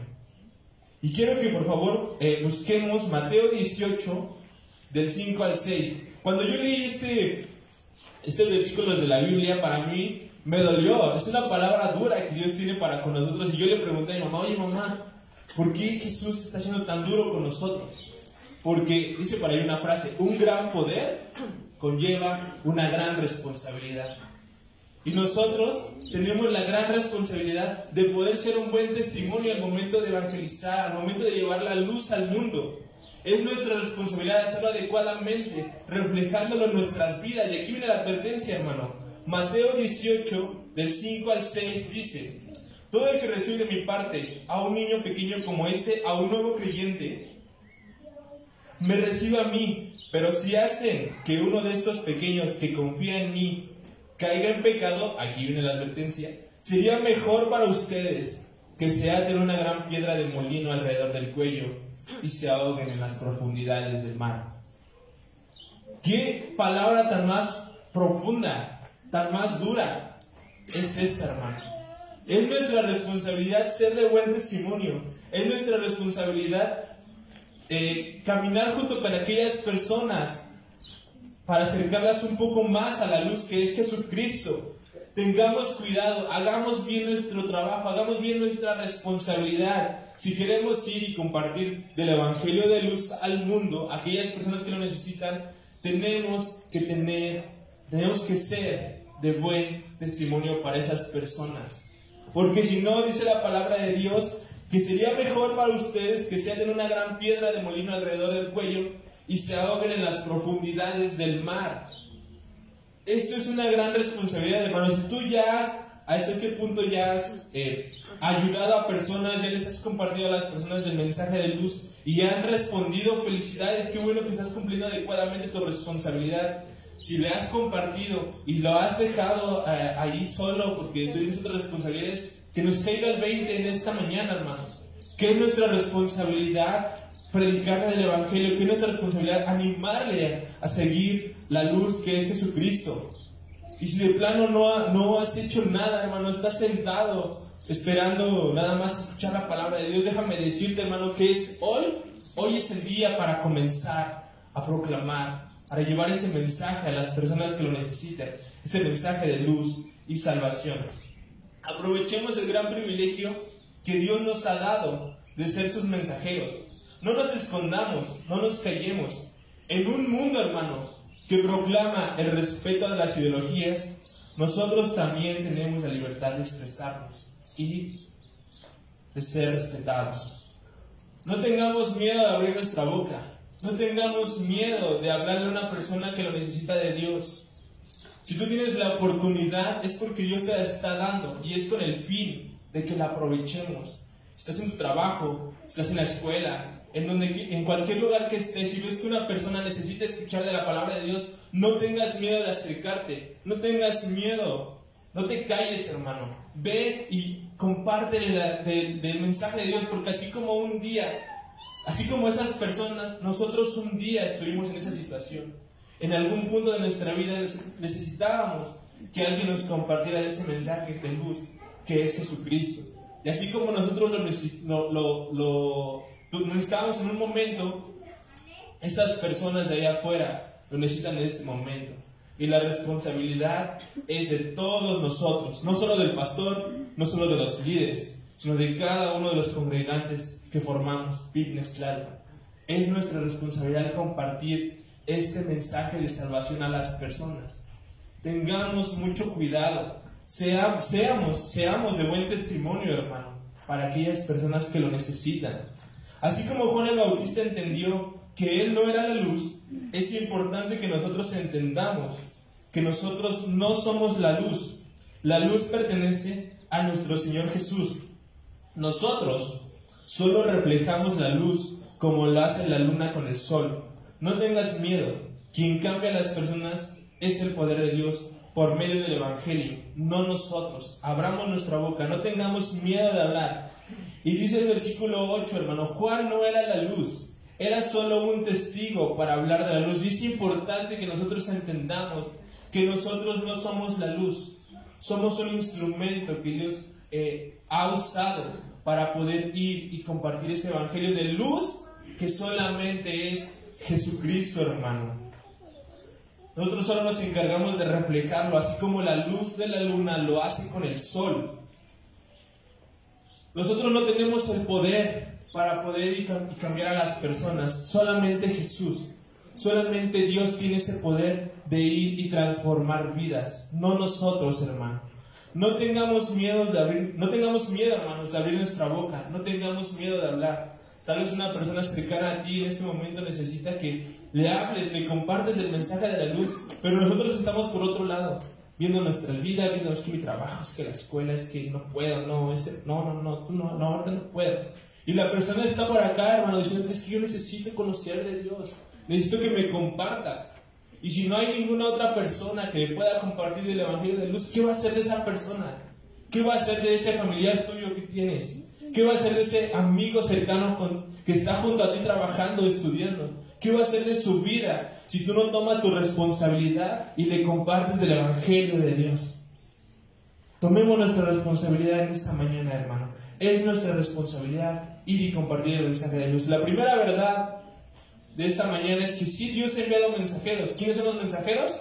Y quiero que por favor eh, busquemos Mateo dieciocho, del cinco al seis. Cuando yo leí este, este versículo de la Biblia, para mí me dolió. Es una palabra dura que Dios tiene para con nosotros. Y yo le pregunté a mi mamá, oye mamá, ¿por qué Jesús está siendo tan duro con nosotros? Porque dice por ahí una frase, un gran poder conlleva una gran responsabilidad. Y nosotros tenemos la gran responsabilidad de poder ser un buen testimonio al momento de evangelizar, al momento de llevar la luz al mundo. Es nuestra responsabilidad hacerlo adecuadamente, reflejándolo en nuestras vidas. Y aquí viene la advertencia, hermano. Mateo dieciocho, del cinco al seis, dice: todo el que recibe de mi parte a un niño pequeño como este, a un nuevo creyente, me recibe a mí. Pero si hacen que uno de estos pequeños que confía en mí caiga en pecado, aquí viene la advertencia, sería mejor para ustedes que se aten una gran piedra de molino alrededor del cuello y se ahoguen en las profundidades del mar. ¿Qué palabra tan más profunda, tan más dura es esta, hermano? Es nuestra responsabilidad ser de buen testimonio. Es nuestra responsabilidad eh, caminar junto con aquellas personas para acercarlas un poco más a la luz que es Jesucristo. Tengamos cuidado, hagamos bien nuestro trabajo, hagamos bien nuestra responsabilidad. Si queremos ir y compartir del Evangelio de luz al mundo, aquellas personas que lo necesitan, tenemos que tener, tenemos que ser de buen testimonio para esas personas. Porque si no, dice la palabra de Dios, que sería mejor para ustedes que se aten una gran piedra de molino alrededor del cuello y se ahoguen en las profundidades del mar. Esto es una gran responsabilidad, hermano. Si tú ya has, hasta este punto ya has eh, ayudado a personas, ya les has compartido a las personas del mensaje de luz y ya han respondido, felicidades, qué bueno que estás cumpliendo adecuadamente tu responsabilidad. Si le has compartido y lo has dejado eh, ahí solo porque tú tienes otras responsabilidades, que nos caiga el veinte en esta mañana, hermanos. Que es nuestra responsabilidad predicarle del Evangelio, que es nuestra responsabilidad animarle a seguir la luz que es Jesucristo. Y si de plano no, ha, no has hecho nada, hermano, estás sentado esperando nada más escuchar la palabra de Dios, déjame decirte, hermano, que es hoy, hoy es el día para comenzar a proclamar, para llevar ese mensaje a las personas que lo necesitan, ese mensaje de luz y salvación. Aprovechemos el gran privilegio que Dios nos ha dado de ser sus mensajeros. No nos escondamos, no nos callemos. En un mundo, hermano, que proclama el respeto a las ideologías, nosotros también tenemos la libertad de expresarnos y de ser respetados. No tengamos miedo de abrir nuestra boca. No tengamos miedo de hablarle a una persona que lo necesita de Dios. Si tú tienes la oportunidad, es porque Dios te la está dando y es con el fin de que la aprovechemos. Estás en tu trabajo, estás en la escuela, en, donde, en cualquier lugar que estés, si ves que una persona necesita escuchar de la palabra de Dios, no tengas miedo de acercarte, no tengas miedo, no te calles, hermano. Ve y comparte del de mensaje de Dios, porque así como un día, así como esas personas, nosotros un día estuvimos en esa situación. En algún punto de nuestra vida necesitábamos que alguien nos compartiera de ese mensaje de luz que es Jesucristo. Y así como nosotros lo, lo, lo, lo necesitábamos en un momento, esas personas de allá afuera lo necesitan en este momento. Y la responsabilidad es de todos nosotros, no solo del pastor, no solo de los líderes, sino de cada uno de los congregantes que formamos P I B Nextlalpan. Es nuestra responsabilidad compartir este mensaje de salvación a las personas. Tengamos mucho cuidado, Sea, seamos, seamos de buen testimonio, hermano, para aquellas personas que lo necesitan. Así como Juan el Bautista entendió que él no era la luz, es importante que nosotros entendamos que nosotros no somos la luz. La luz pertenece a nuestro Señor Jesús. Nosotros solo reflejamos la luz como lo hace la luna con el sol. No tengas miedo. Quien cambia a las personas es el poder de Dios por medio del Evangelio, no nosotros. Abramos nuestra boca, no tengamos miedo de hablar. Y dice el versículo ocho, hermano, Juan no era la luz, era solo un testigo para hablar de la luz. Y es importante que nosotros entendamos que nosotros no somos la luz, somos un instrumento que Dios eh, ha usado para poder ir y compartir ese Evangelio de luz que solamente es Jesucristo, hermano. Nosotros solo nos encargamos de reflejarlo, así como la luz de la luna lo hace con el sol. Nosotros no tenemos el poder para poder y cambiar a las personas, solamente Jesús. Solamente Dios tiene ese poder de ir y transformar vidas, no nosotros, hermano. No tengamos miedo de abrir, no tengamos miedo, hermanos, de abrir nuestra boca, no tengamos miedo de hablar. Tal vez una persona cercana a ti en este momento necesita que le hables, le compartes el mensaje de la luz, pero nosotros estamos por otro lado, viendo nuestras vidas, viendo es que mi trabajo, es que la escuela, es que no puedo, no, ese, no, no, no, tú no, no, ahorita no puedo. Y la persona está por acá, hermano, diciendo, es que yo necesito conocer de Dios, necesito que me compartas. Y si no hay ninguna otra persona que pueda compartir el Evangelio de luz, ¿qué va a hacer de esa persona? ¿Qué va a hacer de ese familiar tuyo que tienes? ¿Qué va a hacer de ese amigo cercano con, que está junto a ti trabajando, estudiando? ¿Qué va a hacer de su vida si tú no tomas tu responsabilidad y le compartes el Evangelio de Dios? Tomemos nuestra responsabilidad en esta mañana, hermano. Es nuestra responsabilidad ir y compartir el mensaje de luz. La primera verdad de esta mañana es que sí, Dios ha enviado mensajeros. ¿Quiénes son los mensajeros?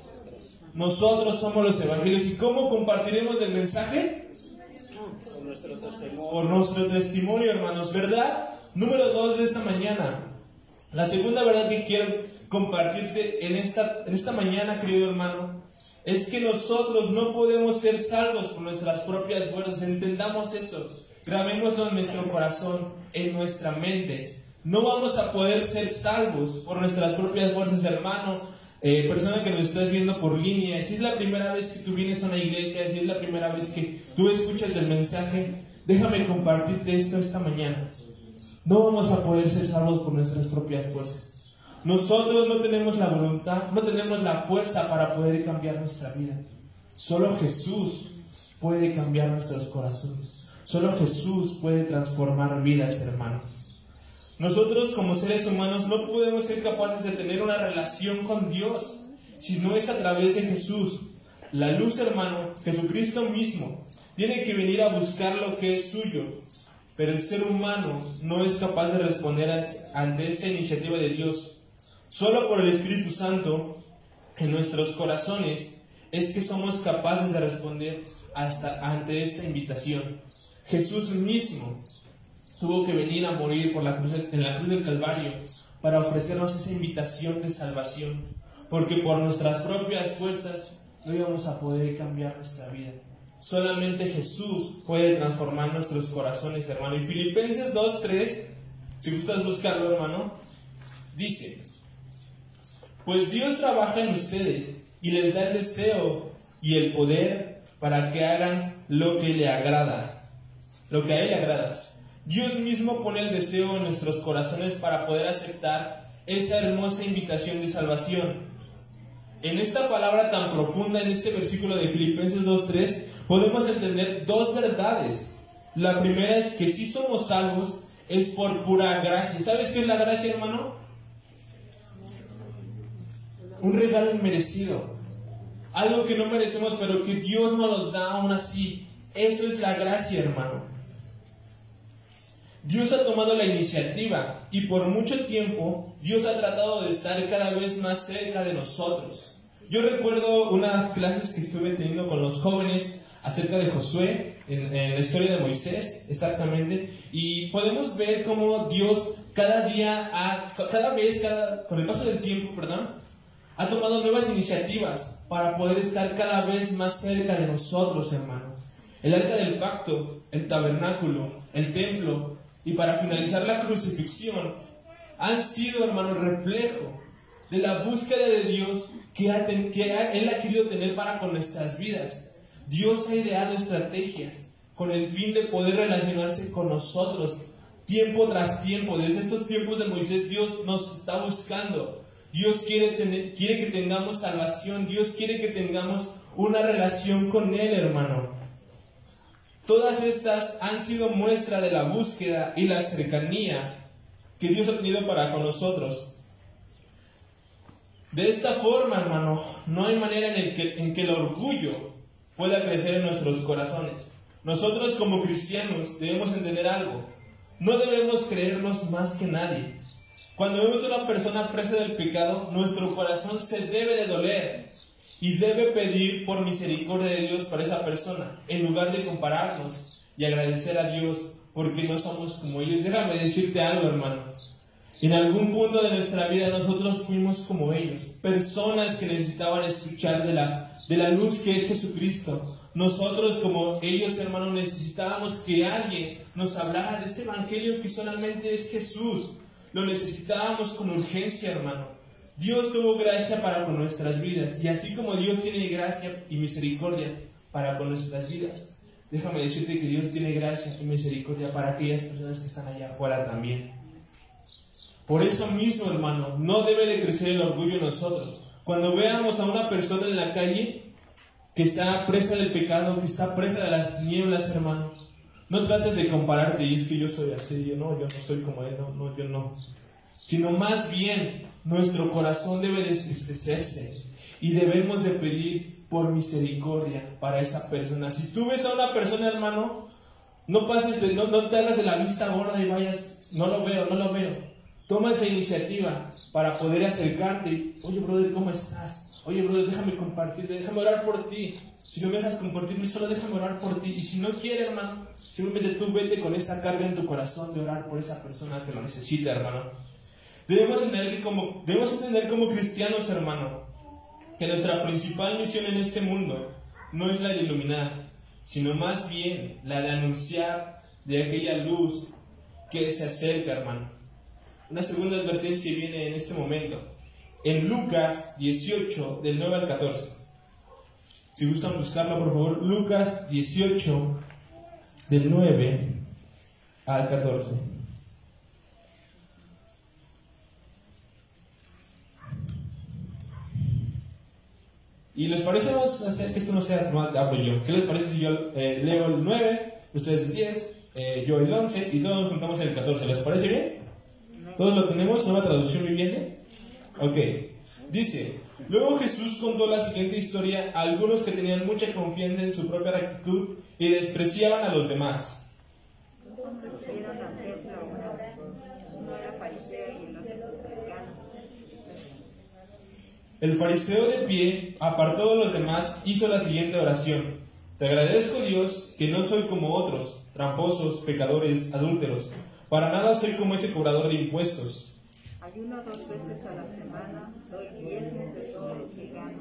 Nosotros somos los evangelios. ¿Y cómo compartiremos el mensaje? Por nuestro testimonio. Por nuestro testimonio, hermanos. ¿Verdad? Número dos de esta mañana. La segunda verdad que quiero compartirte en esta, en esta mañana, querido hermano, es que nosotros no podemos ser salvos por nuestras propias fuerzas. Entendamos eso. Grabémoslo en nuestro corazón, en nuestra mente. No vamos a poder ser salvos por nuestras propias fuerzas, hermano. Eh, persona que nos estás viendo por línea, si es la primera vez que tú vienes a una iglesia, si es la primera vez que tú escuchas el mensaje, déjame compartirte esto esta mañana. No vamos a poder ser salvos por nuestras propias fuerzas. Nosotros no tenemos la voluntad, no tenemos la fuerza para poder cambiar nuestra vida. Solo Jesús puede cambiar nuestros corazones. Solo Jesús puede transformar vidas, hermano. Nosotros como seres humanos no podemos ser capaces de tener una relación con Dios si no es a través de Jesús. La luz, hermano, Jesucristo mismo, tiene que venir a buscar lo que es suyo. Pero el ser humano no es capaz de responder ante esta iniciativa de Dios. Solo por el Espíritu Santo en nuestros corazones es que somos capaces de responder hasta ante esta invitación. Jesús mismo tuvo que venir a morir por la cruz, en la cruz del Calvario para ofrecernos esa invitación de salvación, porque por nuestras propias fuerzas no íbamos a poder cambiar nuestra vida. Solamente Jesús puede transformar nuestros corazones, hermano. Y Filipenses dos tres, si gustas buscarlo, hermano, dice: pues Dios trabaja en ustedes y les da el deseo y el poder para que hagan lo que le agrada, lo que a Él le agrada. Dios mismo pone el deseo en nuestros corazones para poder aceptar esa hermosa invitación de salvación. En esta palabra tan profunda, en este versículo de Filipenses dos tres, podemos entender dos verdades. La primera es que si somos salvos es por pura gracia. ¿Sabes qué es la gracia, hermano? Un regalo inmerecido. Algo que no merecemos, pero que Dios nos los da aún así. Eso es la gracia, hermano. Dios ha tomado la iniciativa y por mucho tiempo Dios ha tratado de estar cada vez más cerca de nosotros. Yo recuerdo unas clases que estuve teniendo con los jóvenes acerca de Josué, en, en la historia de Moisés, exactamente, y podemos ver cómo Dios cada día, ha, cada vez, cada, con el paso del tiempo, perdón, ha tomado nuevas iniciativas para poder estar cada vez más cerca de nosotros, hermano. El arca del pacto, el tabernáculo, el templo, y para finalizar la crucifixión, han sido, hermano, reflejo de la búsqueda de Dios que, ha ten, que ha, Él ha querido tener para con nuestras vidas. Dios ha ideado estrategias con el fin de poder relacionarse con nosotros tiempo tras tiempo. Desde estos tiempos de Moisés, Dios nos está buscando. Dios quiere, tener, quiere que tengamos salvación. Dios quiere que tengamos una relación con Él, hermano. Todas estas han sido muestra de la búsqueda y la cercanía que Dios ha tenido para con nosotros. De esta forma, hermano, no hay manera en, el que, en que el orgullo pueda crecer en nuestros corazones. Nosotros como cristianos debemos entender algo. No debemos creernos más que nadie. Cuando vemos a una persona presa del pecado, nuestro corazón se debe de doler y debe pedir por misericordia de Dios para esa persona, en lugar de compararnos y agradecer a Dios porque no somos como ellos. Déjame decirte algo, hermano. En algún punto de nuestra vida nosotros fuimos como ellos, personas que necesitaban escuchar de la, de la luz que es Jesucristo. Nosotros como ellos, hermano, necesitábamos que alguien nos hablara de este evangelio que solamente es Jesús. Lo necesitábamos con urgencia, hermano. Dios tuvo gracia para con nuestras vidas, y así como Dios tiene gracia y misericordia para con nuestras vidas, déjame decirte que Dios tiene gracia y misericordia para aquellas personas que están allá afuera también. Por eso mismo, hermano, no debe de crecer el orgullo en nosotros. Cuando veamos a una persona en la calle que está presa del pecado, que está presa de las tinieblas, hermano, no trates de compararte y es que yo soy así, yo no, yo no soy como él, no, no, yo no. Sino más bien, nuestro corazón debe de entristecerse y debemos de pedir por misericordia para esa persona. Si tú ves a una persona, hermano, no pases de, no, no te hagas de la vista gorda y vayas, no lo veo, no lo veo. Toma esa iniciativa para poder acercarte. Oye, brother, ¿cómo estás? Oye, brother, déjame compartir, déjame orar por ti. Si no me dejas compartirme, solo déjame orar por ti. Y si no quieres, hermano, simplemente tú vete con esa carga en tu corazón de orar por esa persona que lo necesita, hermano. Debemos entender que como, debemos entender como cristianos, hermano, que nuestra principal misión en este mundo no es la de iluminar, sino más bien la de anunciar de aquella luz que se acerca, hermano. Una segunda advertencia viene en este momento, en Lucas dieciocho, del nueve al catorce. Si gustan buscarlo, por favor, Lucas dieciocho, del nueve al catorce. ¿Y les parece vamos a hacer que esto no sea más hablo yo? ¿Qué les parece si yo eh, leo el nueve, ustedes el diez, eh, yo el once y todos nos juntamos en el catorce? ¿Les parece bien? ¿Todos lo tenemos? ¿Nueva traducción viviente? Ok. Dice, luego Jesús contó la siguiente historia a algunos que tenían mucha confianza en su propia rectitud y despreciaban a los demás. El fariseo de pie, apartado de los demás, hizo la siguiente oración. Te agradezco, Dios, que no soy como otros, tramposos, pecadores, adúlteros. Para nada soy como ese cobrador de impuestos. Ayuno dos veces a la semana, doy diezmos de todo lo que gano.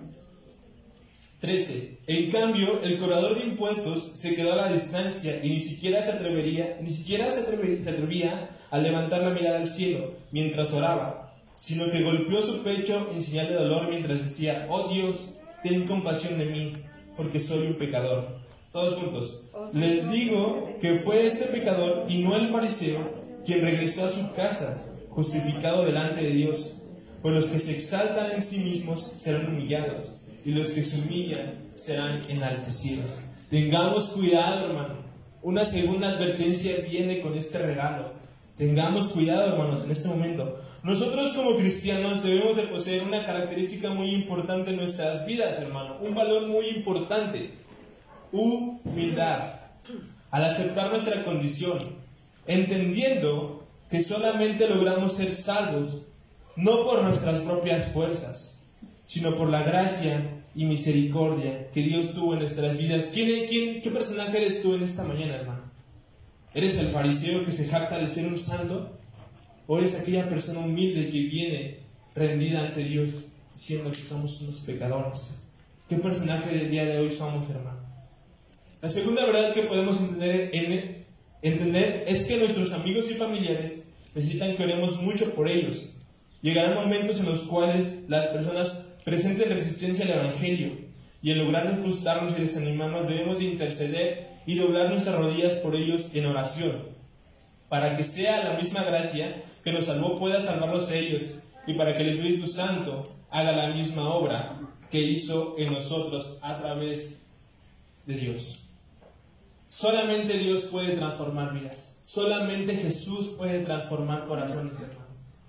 trece. En cambio, el cobrador de impuestos se quedó a la distancia y ni siquiera se atrevería, ni siquiera se atrevía, se atrevía a levantar la mirada al cielo mientras oraba, sino que golpeó su pecho en señal de dolor mientras decía, oh Dios, ten compasión de mí, porque soy un pecador. Todos juntos. Les digo que fue este pecador y no el fariseo quien regresó a su casa, justificado delante de Dios. Pues los que se exaltan en sí mismos serán humillados, y los que se humillan serán enaltecidos. Tengamos cuidado, hermano. Una segunda advertencia viene con este regalo. Tengamos cuidado, hermanos, en este momento. Nosotros como cristianos debemos de poseer una característica muy importante en nuestras vidas, hermano. Un valor muy importante. Humildad. Al aceptar nuestra condición, entendiendo que solamente logramos ser salvos, no por nuestras propias fuerzas, sino por la gracia y misericordia que Dios tuvo en nuestras vidas. ¿Quién, quién, ¿Qué personaje eres tú en esta mañana, hermano? ¿Eres el fariseo que se jacta de ser un santo? ¿O eres aquella persona humilde que viene rendida ante Dios diciendo que somos unos pecadores? ¿Qué personaje del día de hoy somos, hermano? La segunda verdad que podemos entender, en, entender es que nuestros amigos y familiares necesitan que oremos mucho por ellos. Llegarán momentos en los cuales las personas presenten resistencia al Evangelio y en lugar de frustrarnos y desanimarnos debemos de interceder y doblar nuestras rodillas por ellos en oración, para que sea la misma gracia que nos salvó pueda salvarlos a ellos y para que el Espíritu Santo haga la misma obra que hizo en nosotros a través de Dios. Solamente Dios puede transformar vidas. Solamente Jesús puede transformar corazones, hermano.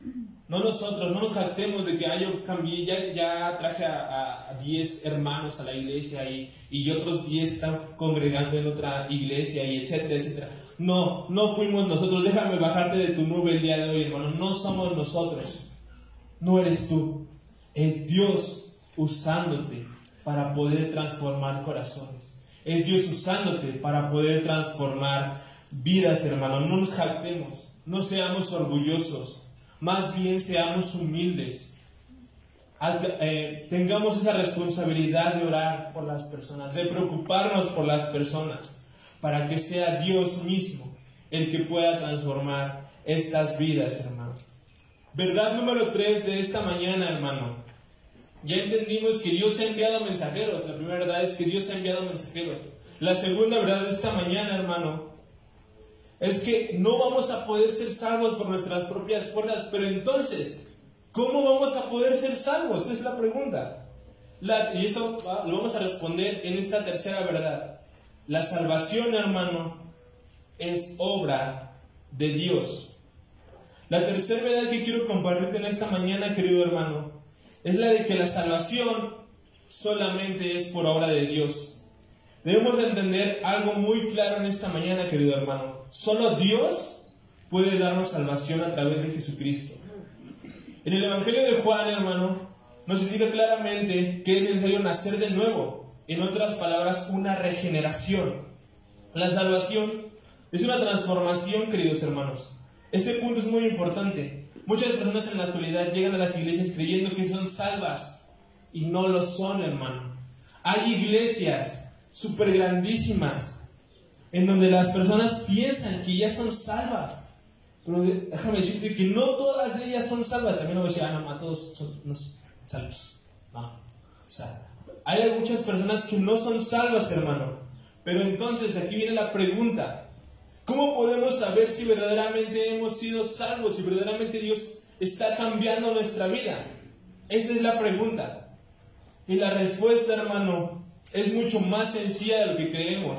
No nosotros, no nos jactemos de que ah, yo cambié, ya, ya traje a diez hermanos a la iglesia y, y otros diez están congregando en otra iglesia y etcétera, etcétera. No, no fuimos nosotros. Déjame bajarte de tu nube el día de hoy, hermano. No somos nosotros. No eres tú. Es Dios usándote para poder transformar corazones. Es Dios usándote para poder transformar vidas, hermano. No nos jactemos. No seamos orgullosos. Más bien seamos humildes. Eh, tengamos esa responsabilidad de orar por las personas, de preocuparnos por las personas, para que sea Dios mismo el que pueda transformar estas vidas, hermano. Verdad número tres de esta mañana, hermano. Ya entendimos que Dios ha enviado mensajeros. La primera verdad es que Dios ha enviado mensajeros. La segunda verdad de esta mañana, hermano, es que no vamos a poder ser salvos por nuestras propias fuerzas. Pero entonces, ¿cómo vamos a poder ser salvos? Esa es la pregunta. La, y esto lo vamos a responder en esta tercera verdad. La salvación, hermano, es obra de Dios. La tercera verdad que quiero compartirte en esta mañana, querido hermano, es la de que la salvación solamente es por obra de Dios. Debemos de entender algo muy claro en esta mañana, querido hermano. Solo Dios puede darnos salvación a través de Jesucristo. En el Evangelio de Juan, hermano, nos indica claramente que es necesario nacer de nuevo. En otras palabras, una regeneración. La salvación es una transformación, queridos hermanos. Este punto es muy importante. Muchas personas en la actualidad llegan a las iglesias creyendo que son salvas y no lo son, hermano. Hay iglesias súper grandísimas en donde las personas piensan que ya son salvas. Pero déjame decirte que no todas de ellas son salvas. También no voy a decir, ah, no, todos son unos salvos. No. O sea, hay muchas personas que no son salvas, hermano. Pero entonces aquí viene la pregunta. ¿Cómo podemos saber si verdaderamente hemos sido salvos? Si verdaderamente Dios está cambiando nuestra vida. Esa es la pregunta. Y la respuesta, hermano, es mucho más sencilla de lo que creemos.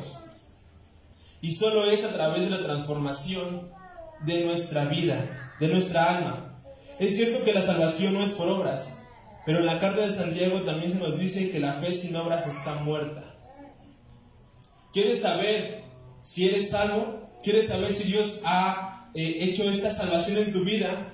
Y solo es a través de la transformación de nuestra vida, de nuestra alma. Es cierto que la salvación no es por obras, pero en la carta de Santiago también se nos dice que la fe sin obras está muerta. ¿Quieres saber si eres salvo? ¿Quieres saber si Dios ha eh, hecho esta salvación en tu vida?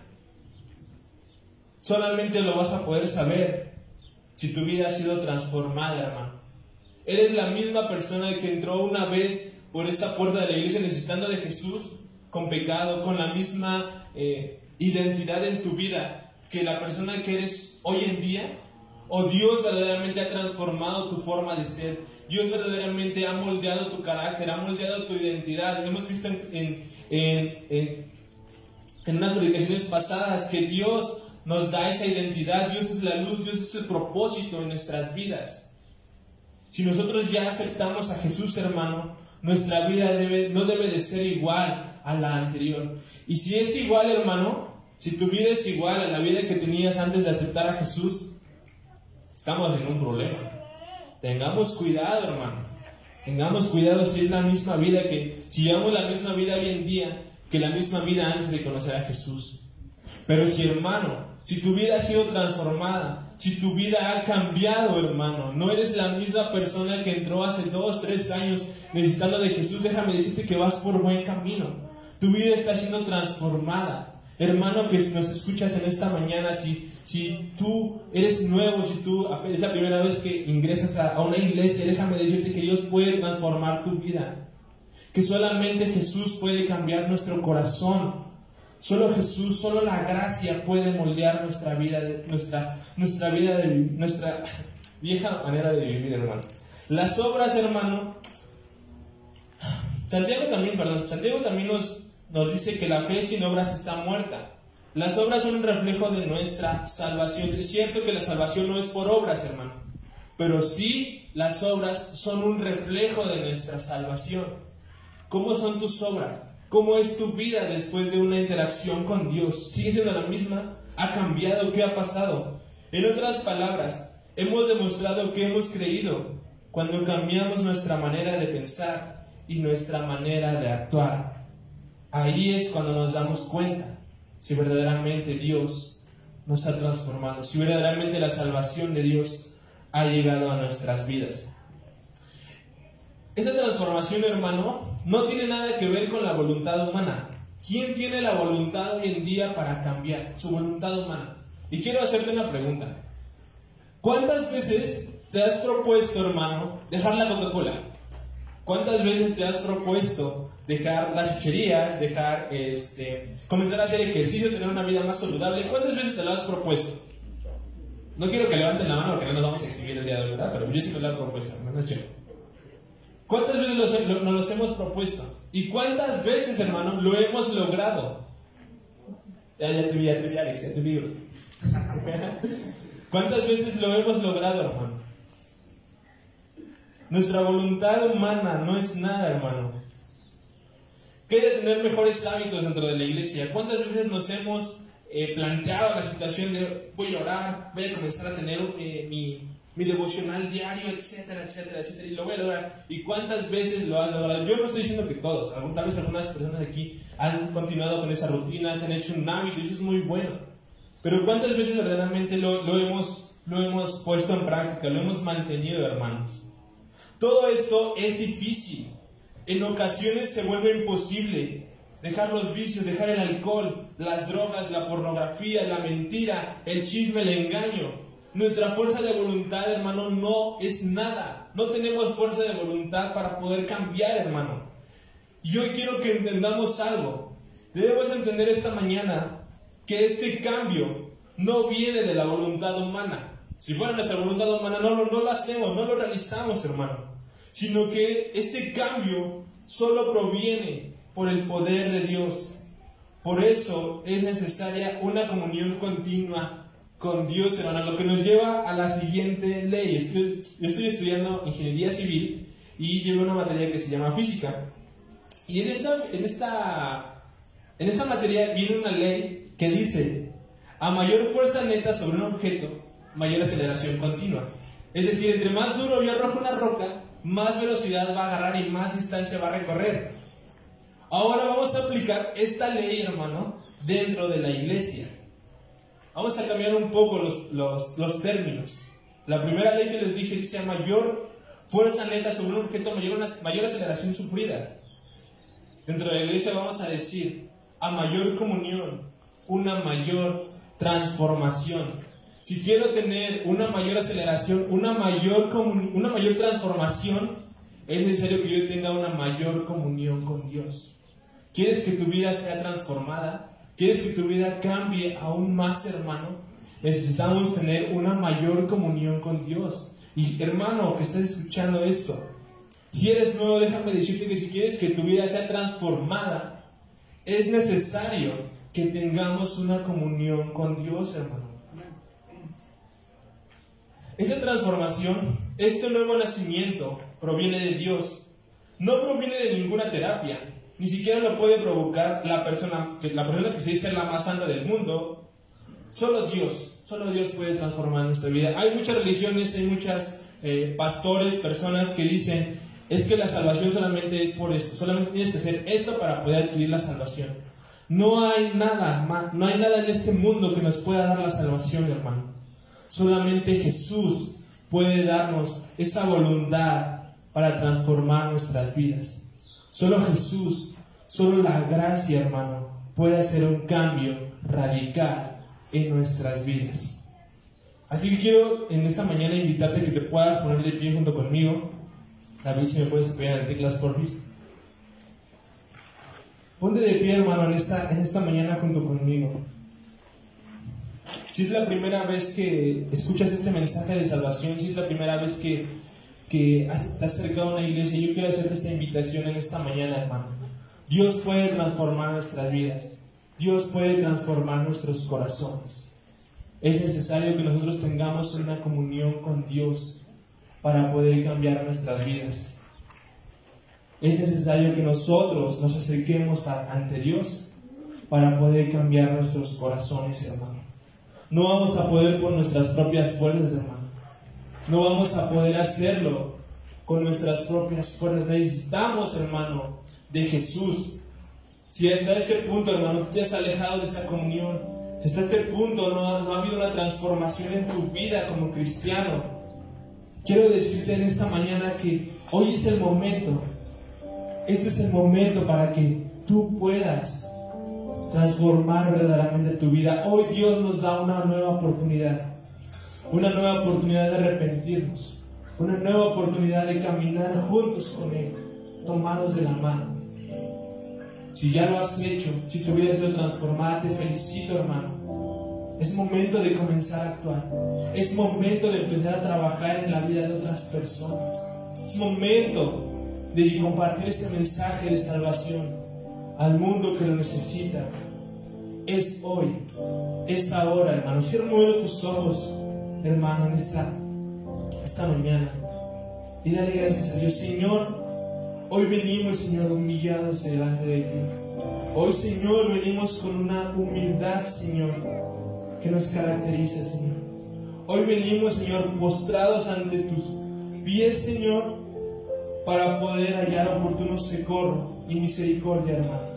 Solamente lo vas a poder saber si tu vida ha sido transformada, hermano. ¿Eres la misma persona que entró una vez por esta puerta de la iglesia necesitando de Jesús, con pecado, con la misma eh, identidad en tu vida que la persona que eres hoy en día? ¿O Dios verdaderamente ha transformado tu forma de ser? Dios verdaderamente ha moldeado tu carácter, ha moldeado tu identidad. Hemos visto en, en, en, en, en unas predicaciones pasadas que Dios nos da esa identidad. Dios es la luz, Dios es el propósito en nuestras vidas. Si nosotros ya aceptamos a Jesús, hermano, nuestra vida debe, no debe de ser igual a la anterior. Y si es igual, hermano, si tu vida es igual a la vida que tenías antes de aceptar a Jesús, estamos en un problema. Tengamos cuidado, hermano. Tengamos cuidado si es la misma vida que, si llevamos la misma vida hoy en día que la misma vida antes de conocer a Jesús. Pero si, hermano, si tu vida ha sido transformada, si tu vida ha cambiado, hermano, no eres la misma persona que entró hace dos, tres años necesitando de Jesús, déjame decirte que vas por buen camino. Tu vida está siendo transformada. Hermano que nos escuchas en esta mañana, si, si tú eres nuevo, si tú es la primera vez que ingresas a, a una iglesia, déjame decirte que Dios puede transformar tu vida. Que solamente Jesús puede cambiar nuestro corazón. Solo Jesús, solo la gracia puede moldear nuestra vida, nuestra, nuestra vida, de, nuestra vieja manera de vivir, hermano. Las obras, hermano, Santiago también, perdón, Santiago también nos, nos dice que la fe sin obras está muerta. Las obras son un reflejo de nuestra salvación. Es cierto que la salvación no es por obras, hermano, pero sí las obras son un reflejo de nuestra salvación. ¿Cómo son tus obras? ¿Cómo es tu vida después de una interacción con Dios? ¿Sigue siendo la misma? ¿Ha cambiado? ¿Qué ha pasado? En otras palabras, hemos demostrado que hemos creído cuando cambiamos nuestra manera de pensar y nuestra manera de actuar. Ahí es cuando nos damos cuenta si verdaderamente Dios nos ha transformado, si verdaderamente la salvación de Dios ha llegado a nuestras vidas. Esa transformación, hermano, no tiene nada que ver con la voluntad humana. ¿Quién tiene la voluntad hoy en día para cambiar? Su voluntad humana. Y quiero hacerte una pregunta. ¿Cuántas veces te has propuesto, hermano, dejar la Coca-Cola? ¿Cuántas veces te has propuesto dejar las chucherías, dejar, este, comenzar a hacer ejercicio, tener una vida más saludable? ¿Cuántas veces te lo has propuesto? No quiero que levanten la mano porque no nos vamos a exhibir el día de hoy, ¿verdad? Pero yo sí me lo he propuesto, hermano. ¿Cuántas veces los, lo, nos los hemos propuesto? ¿Y cuántas veces, hermano, lo hemos logrado? Ya, ya te vi, ya te vi, Alex, ya te vi. ¿Cuántas veces lo hemos logrado, hermano? Nuestra voluntad humana no es nada, hermano. Quería tener mejores hábitos dentro de la iglesia. ¿Cuántas veces nos hemos eh, planteado la situación de voy a orar, voy a comenzar a tener eh, mi, mi devocional diario, etcétera, etcétera, etcétera, y lo voy a lograr? ¿Y cuántas veces lo han logrado? Yo no estoy diciendo que todos, tal vez algunas personas aquí han continuado con esa rutina, se han hecho un hábito y eso es muy bueno. Pero ¿cuántas veces verdaderamente lo, lo, hemos, lo hemos puesto en práctica, lo hemos mantenido, hermanos? Todo esto es difícil. En ocasiones se vuelve imposible dejar los vicios, dejar el alcohol, las drogas, la pornografía, la mentira, el chisme, el engaño. Nuestra fuerza de voluntad, hermano, no es nada. No tenemos fuerza de voluntad para poder cambiar, hermano. Y hoy quiero que entendamos algo. Debemos entender esta mañana que este cambio no viene de la voluntad humana. Si fuera nuestra voluntad humana, no, no, no lo hacemos, no lo realizamos, hermano. Sino que este cambio solo proviene por el poder de Dios. Por eso es necesaria una comunión continua con Dios, hermano. Lo que nos lleva a la siguiente ley. Estoy, yo estoy estudiando ingeniería civil y llevo una materia que se llama física. Y en esta, en esta, en esta materia viene una ley que dice: a mayor fuerza neta sobre un objeto, mayor aceleración continua. Es decir, entre más duro yo arrojo una roca, más velocidad va a agarrar y más distancia va a recorrer. Ahora vamos a aplicar esta ley, hermano, dentro de la iglesia. Vamos a cambiar un poco los, los, los términos. La primera ley que les dije dice: a mayor fuerza neta sobre un objeto, mayor, mayor aceleración sufrida. Dentro de la iglesia vamos a decir: a mayor comunión, una mayor transformación. Si quiero tener una mayor aceleración, una mayor, una mayor transformación, es necesario que yo tenga una mayor comunión con Dios. ¿Quieres que tu vida sea transformada? ¿Quieres que tu vida cambie aún más, hermano? Necesitamos tener una mayor comunión con Dios. Y hermano, que estás escuchando esto, si eres nuevo, déjame decirte que si quieres que tu vida sea transformada, es necesario que tengamos una comunión con Dios, hermano. Esta transformación, este nuevo nacimiento, proviene de Dios. No proviene de ninguna terapia. Ni siquiera lo puede provocar la persona, la persona que se dice la más santa del mundo. Solo Dios, solo Dios puede transformar nuestra vida. Hay muchas religiones, hay muchas eh, pastores, personas que dicen: es que la salvación solamente es por esto, solamente tienes que hacer esto para poder adquirir la salvación. No hay nada, no hay nada en este mundo que nos pueda dar la salvación, hermano. Solamente Jesús puede darnos esa voluntad para transformar nuestras vidas. Solo Jesús, solo la gracia, hermano, puede hacer un cambio radical en nuestras vidas. Así que quiero en esta mañana invitarte a que te puedas poner de pie junto conmigo. David, si me puedes apoyar en teclas, porfis. Ponte de pie, hermano, en esta, en esta mañana junto conmigo. Si es la primera vez que escuchas este mensaje de salvación, si es la primera vez que, que te has acercado a una iglesia, yo quiero hacerte esta invitación en esta mañana, hermano. Dios puede transformar nuestras vidas. Dios puede transformar nuestros corazones. Es necesario que nosotros tengamos una comunión con Dios para poder cambiar nuestras vidas. Es necesario que nosotros nos acerquemos ante Dios para poder cambiar nuestros corazones, hermano. No vamos a poder por nuestras propias fuerzas, hermano. No vamos a poder hacerlo con nuestras propias fuerzas. Necesitamos, hermano, de Jesús. Si hasta este punto, hermano, tú te has alejado de esta comunión, si hasta este punto no, no ha habido una transformación en tu vida como cristiano, quiero decirte en esta mañana que hoy es el momento. Este es el momento para que tú puedas transformar verdaderamente tu vida. Hoy Dios nos da una nueva oportunidad, una nueva oportunidad de arrepentirnos, una nueva oportunidad de caminar juntos con Él, tomados de la mano. Si ya lo has hecho, si tu vida ha sido transformada, te felicito, hermano. Es momento de comenzar a actuar. Es momento de empezar a trabajar en la vida de otras personas. Es momento de compartir ese mensaje de salvación al mundo que lo necesita. Es hoy, es ahora, hermano. Cierra un momento tus ojos, hermano, en esta, esta mañana, y dale gracias a Dios. Señor, hoy venimos, Señor, humillados delante de ti. Hoy, Señor, venimos con una humildad, Señor, que nos caracteriza, Señor. Hoy venimos, Señor, postrados ante tus pies, Señor, para poder hallar oportuno socorro y misericordia, hermano.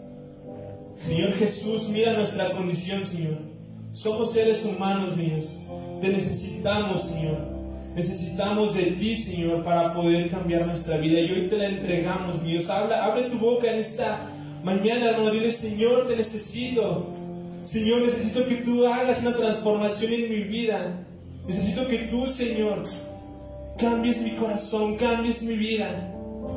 Señor Jesús, mira nuestra condición, Señor. Somos seres humanos, míos. Te necesitamos, Señor. Necesitamos de ti, Señor, para poder cambiar nuestra vida. Y hoy te la entregamos, mi Dios. Habla, abre tu boca en esta mañana, hermano. Dile, Señor, te necesito. Señor, necesito que tú hagas una transformación en mi vida. Necesito que tú, Señor, cambies mi corazón, cambies mi vida.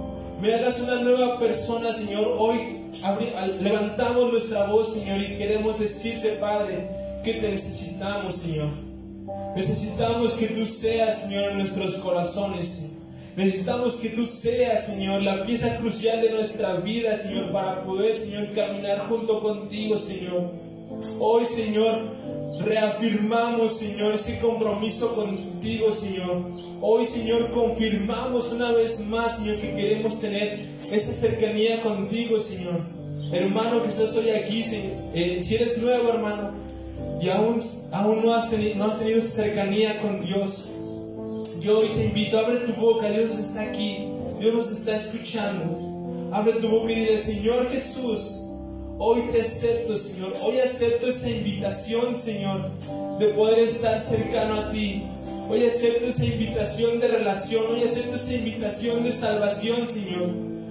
Me hagas una nueva persona, Señor. Hoy levantamos nuestra voz, Señor, y queremos decirte, Padre, que te necesitamos, Señor. Necesitamos que tú seas, Señor, en nuestros corazones, Señor. Necesitamos que tú seas, Señor, la pieza crucial de nuestra vida, Señor, para poder, Señor, caminar junto contigo, Señor. Hoy, Señor, reafirmamos, Señor, ese compromiso contigo, Señor. Hoy, Señor, confirmamos una vez más, Señor, que queremos tener esa cercanía contigo, Señor. Hermano que estás hoy aquí, eh, si eres nuevo, hermano, y aún, aún no, has tenido, no has tenido esa cercanía con Dios, yo hoy te invito, abre tu boca. Dios está aquí, Dios nos está escuchando. Abre tu boca y dile, Señor Jesús, hoy te acepto, Señor. Hoy acepto esa invitación, Señor, de poder estar cercano a ti. Hoy acepto esa invitación de relación. Hoy acepto esa invitación de salvación, Señor.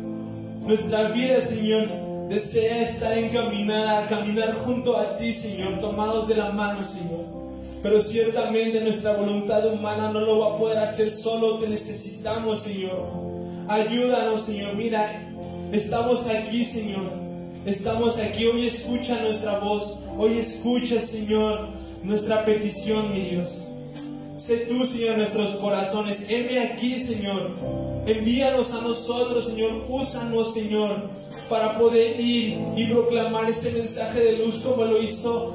Nuestra vida, Señor, desea estar encaminada a caminar junto a ti, Señor, tomados de la mano, Señor. Pero ciertamente nuestra voluntad humana no lo va a poder hacer solo. Te necesitamos, Señor. Ayúdanos, Señor. Mira, estamos aquí, Señor. Estamos aquí. Hoy escucha nuestra voz. Hoy escucha, Señor, nuestra petición, mi Dios. Sé tú, Señor, en nuestros corazones. Heme aquí, Señor. Envíanos a nosotros, Señor. Úsanos, Señor, para poder ir y proclamar ese mensaje de luz como lo hizo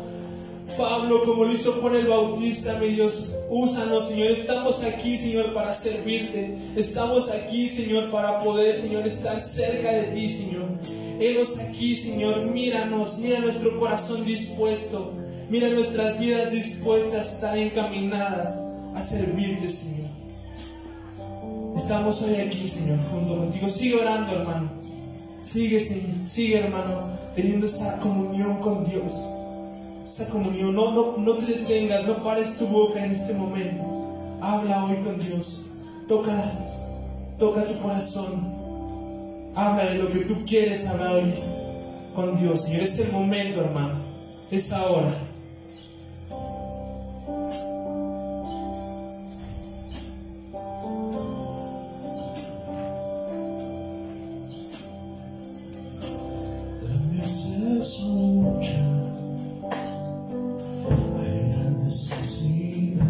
Pablo, como lo hizo Juan el Bautista, mi Dios. Úsanos, Señor. Estamos aquí, Señor, para servirte. Estamos aquí, Señor, para poder, Señor, estar cerca de ti, Señor. Henos aquí, Señor. Míranos, mira nuestro corazón dispuesto. Mira nuestras vidas dispuestas a estar encaminadas a servirte, Señor. Estamos hoy aquí, Señor, junto contigo. Sigue orando, hermano. Sigue, Señor. Sigue, hermano, teniendo esa comunión con Dios. Esa comunión. No, no, no te detengas. No pares tu boca en este momento. Habla hoy con Dios. Toca, toca tu corazón. Háblale lo que tú quieres hablar hoy con Dios, Señor. Es el momento, hermano. Es ahora. Es mucha, hay gran necesidad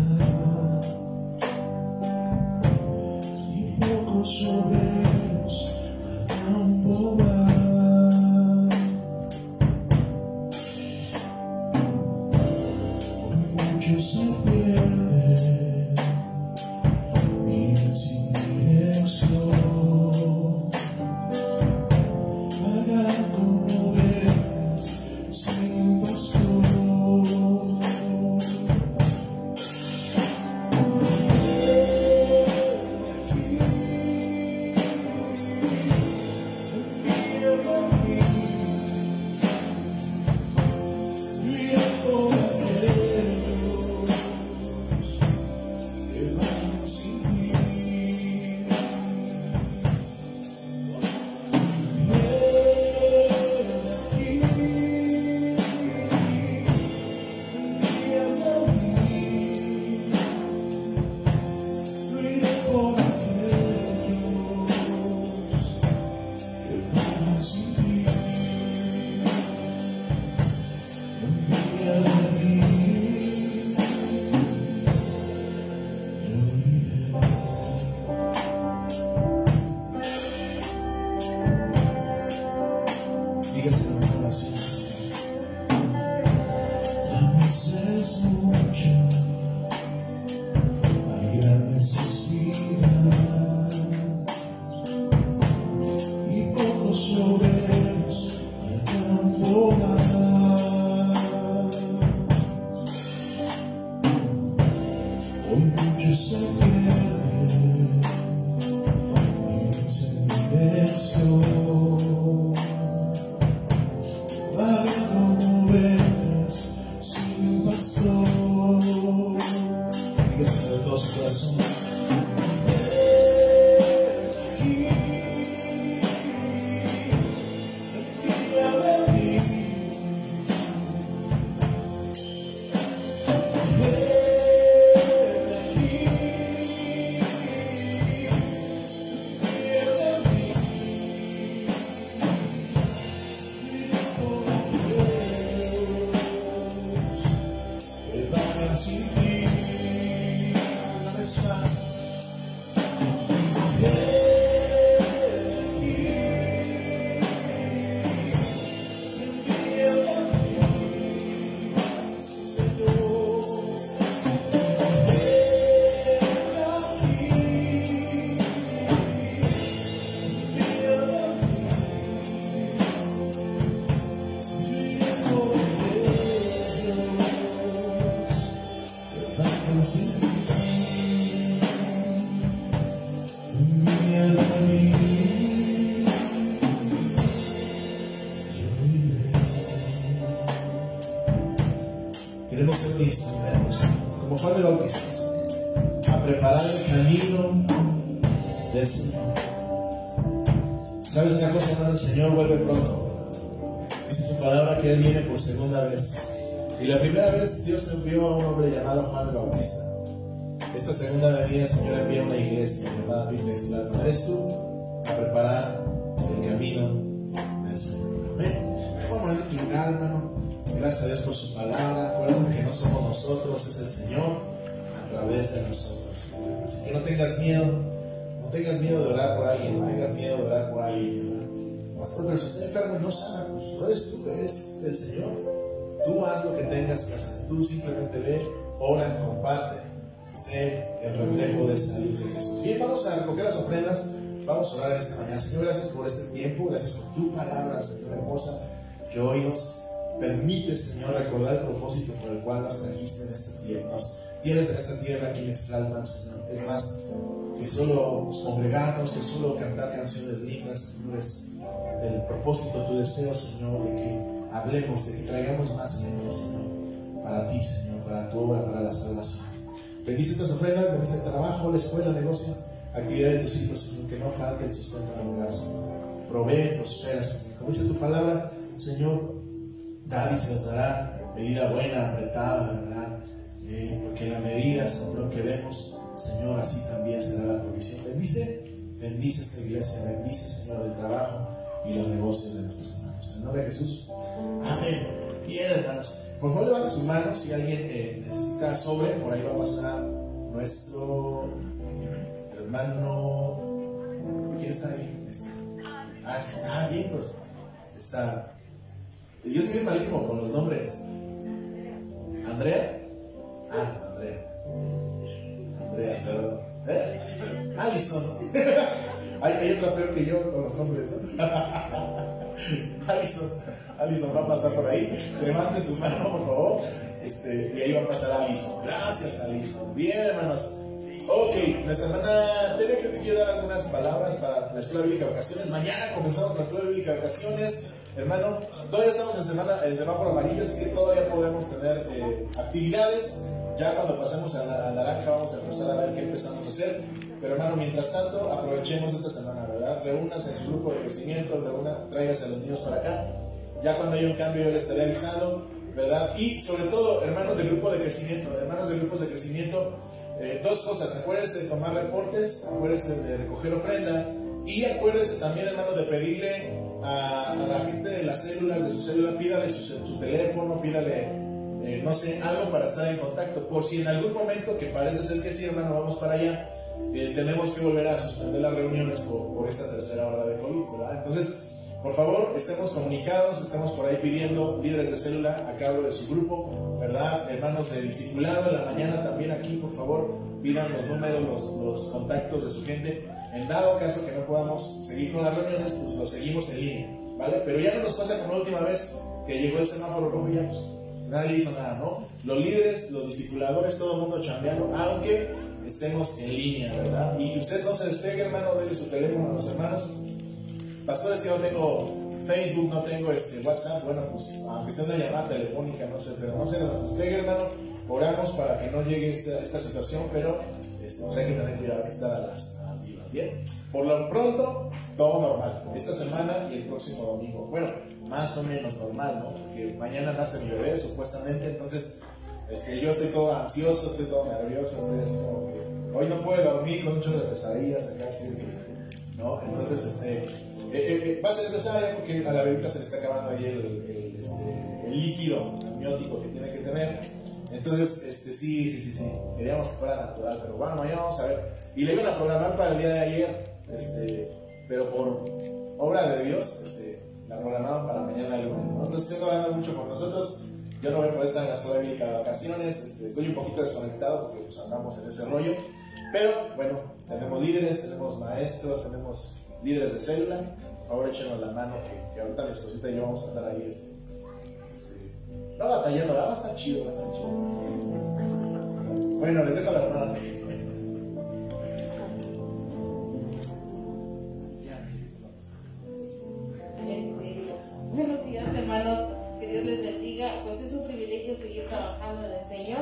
y pocos obreros a campo van. Hoy muchos se pierden, miran sin dirección. Vagan como ovejas sin pastor. Aquí, instrumentos, como Juan el Bautista, a preparar el camino del Señor. ¿Sabes una cosa, hermano? El Señor vuelve pronto. Dice su palabra que Él viene por segunda vez. Y la primera vez Dios envió a un hombre llamado Juan el Bautista. Esta segunda venida el Señor envía a una iglesia llamada Pitex. ¿Eres tú? A preparar el camino del Señor. Amén. Vamos a ver tu lugar, hermano. Gracias a Dios por su palabra. Acuérdense que no somos nosotros, es el Señor a través de nosotros. Así que no tengas miedo. No tengas miedo de orar por alguien. No tengas miedo de orar por alguien, ¿verdad? Pastor, pero si está enfermo y no sana, pues no eres tú, es el Señor. Tú haz lo que tengas que hacer. Tú simplemente ve, ora, comparte. Sé el reflejo de esa luz de Jesús. Bien, vamos a recoger las ofrendas. Vamos a orar esta mañana. Señor, gracias por este tiempo. Gracias por tu palabra, Señor hermosa, que hoy nos permite, Señor, recordar el propósito por el cual nos trajiste en esta tierra. Nos tienes en esta tierra aquí en Extlalpan, Señor. Es más que solo congregarnos, que solo cantar canciones lindas, Señor. Es el propósito, tu deseo, Señor, de que hablemos, de que traigamos más gente, Señor, para ti, Señor, para tu obra, para la salvación. Bendice estas ofrendas, bendice el trabajo, la escuela, el negocio, actividad de tus hijos, Señor, que no falte el sustento en el hogar, Señor. Provee, prospera, Señor. Como dice tu palabra, Señor, da y se os dará medida buena, apretada, ¿verdad? Eh, porque la medida, Señor, que demos, Señor, así también será la provisión. Bendice, bendice esta iglesia, bendice, Señor, el trabajo y los negocios de nuestros hermanos. En el nombre de Jesús. Amén. Bien, hermanos. Por favor, levante su mano si alguien eh, necesita sobre. Por ahí va a pasar nuestro hermano. ¿Quién está ahí? Este. Ah, está. Ah, bien, pues está. Yo soy bien malísimo con los nombres. ¿Andrea? Ah, Andrea. Andrea, perdón. ¿Eh? Alison. hay, hay otra peor que yo con los nombres, ¿no? Alison. Alison va a pasar por ahí. Levante su mano, por favor. Este, y ahí va a pasar Alison. Gracias, Alison. Bien, hermanos. Ok, nuestra hermana Tere creo que quiere dar algunas palabras para la Escuela Bíblica de Vacaciones. Mañana comenzamos con la Escuela Bíblica de Vacaciones. Hermano, todavía estamos en, semana, en semáforo amarillo, así que todavía podemos tener eh, actividades. Ya cuando pasemos a, la, a naranja vamos a empezar a ver qué empezamos a hacer. Pero hermano, mientras tanto, aprovechemos esta semana, ¿verdad? Reúnase en su grupo de crecimiento, reúna, tráigase a los niños para acá. Ya cuando haya un cambio yo le estaré avisando, ¿verdad? Y sobre todo, hermanos del grupo de crecimiento, hermanos de grupos de crecimiento, eh, dos cosas. Acuérdense de tomar reportes, acuérdense de recoger ofrenda y acuérdense también, hermanos, de pedirle a, a la gente de las células, de su célula, pídale su, su teléfono, pídale, eh, no sé, algo para estar en contacto. Por si en algún momento, que parece ser que sí, hermano, vamos para allá, eh, tenemos que volver a suspender las reuniones por, por esta tercera hora de COVID, ¿verdad? Entonces, por favor, estemos comunicados, estemos por ahí pidiendo líderes de célula a cargo de su grupo, ¿verdad? Hermanos de discipulado, en la mañana también aquí, por favor, pidan los números, los, los contactos de su gente. En dado caso que no podamos seguir con las reuniones, pues lo seguimos en línea, ¿vale? Pero ya no nos pasa como la última vez que llegó el semáforo rojo y ya pues nadie hizo nada, ¿no? Los líderes, los discipuladores, todo el mundo chambeando, aunque estemos en línea, ¿verdad? Y usted no se despegue, hermano, déle su teléfono a los hermanos. Pastores, que no tengo Facebook, no tengo este WhatsApp, bueno, pues aunque sea una llamada telefónica, no sé, pero no se nos despegue, hermano. Oramos para que no llegue esta, esta situación, pero este, pues hay que tener cuidado que estar a las, a las vivas, ¿bien? Por lo pronto, todo normal. Esta semana y el próximo domingo. Bueno, más o menos normal, ¿no? Porque mañana nace mi bebé, supuestamente, entonces este, yo estoy todo ansioso, estoy todo nervioso, estoy así como que hoy no puedo dormir con muchas de pesadillas acá, así que, ¿no? Entonces, este... Eh, eh, va a ser necesario porque a la bebita se le está acabando ahí el, el, este, el líquido amniótico que tiene que tener. Entonces, este, sí, sí, sí, sí, queríamos que fuera natural, pero bueno, mañana vamos a ver. Y le iban a programar para el día de ayer, este, pero por obra de Dios, este, la programaron para mañana lunes, ¿no? Entonces, estoy hablando mucho con nosotros. Yo no voy a poder estar en la Escuela Bíblica de Vacaciones, este, estoy un poquito desconectado porque pues andamos en ese rollo. Pero, bueno, tenemos líderes, tenemos maestros, tenemos líderes de célula. Por favor, échenos la mano, que, que ahorita mi esposita y yo vamos a andar ahí. Este, este, no batallando, va a estar chido, va a estar chido. Bueno, les dejo la hermana. Buenos días, hermanos. Que Dios les bendiga. Pues es un privilegio seguir trabajando en el Señor.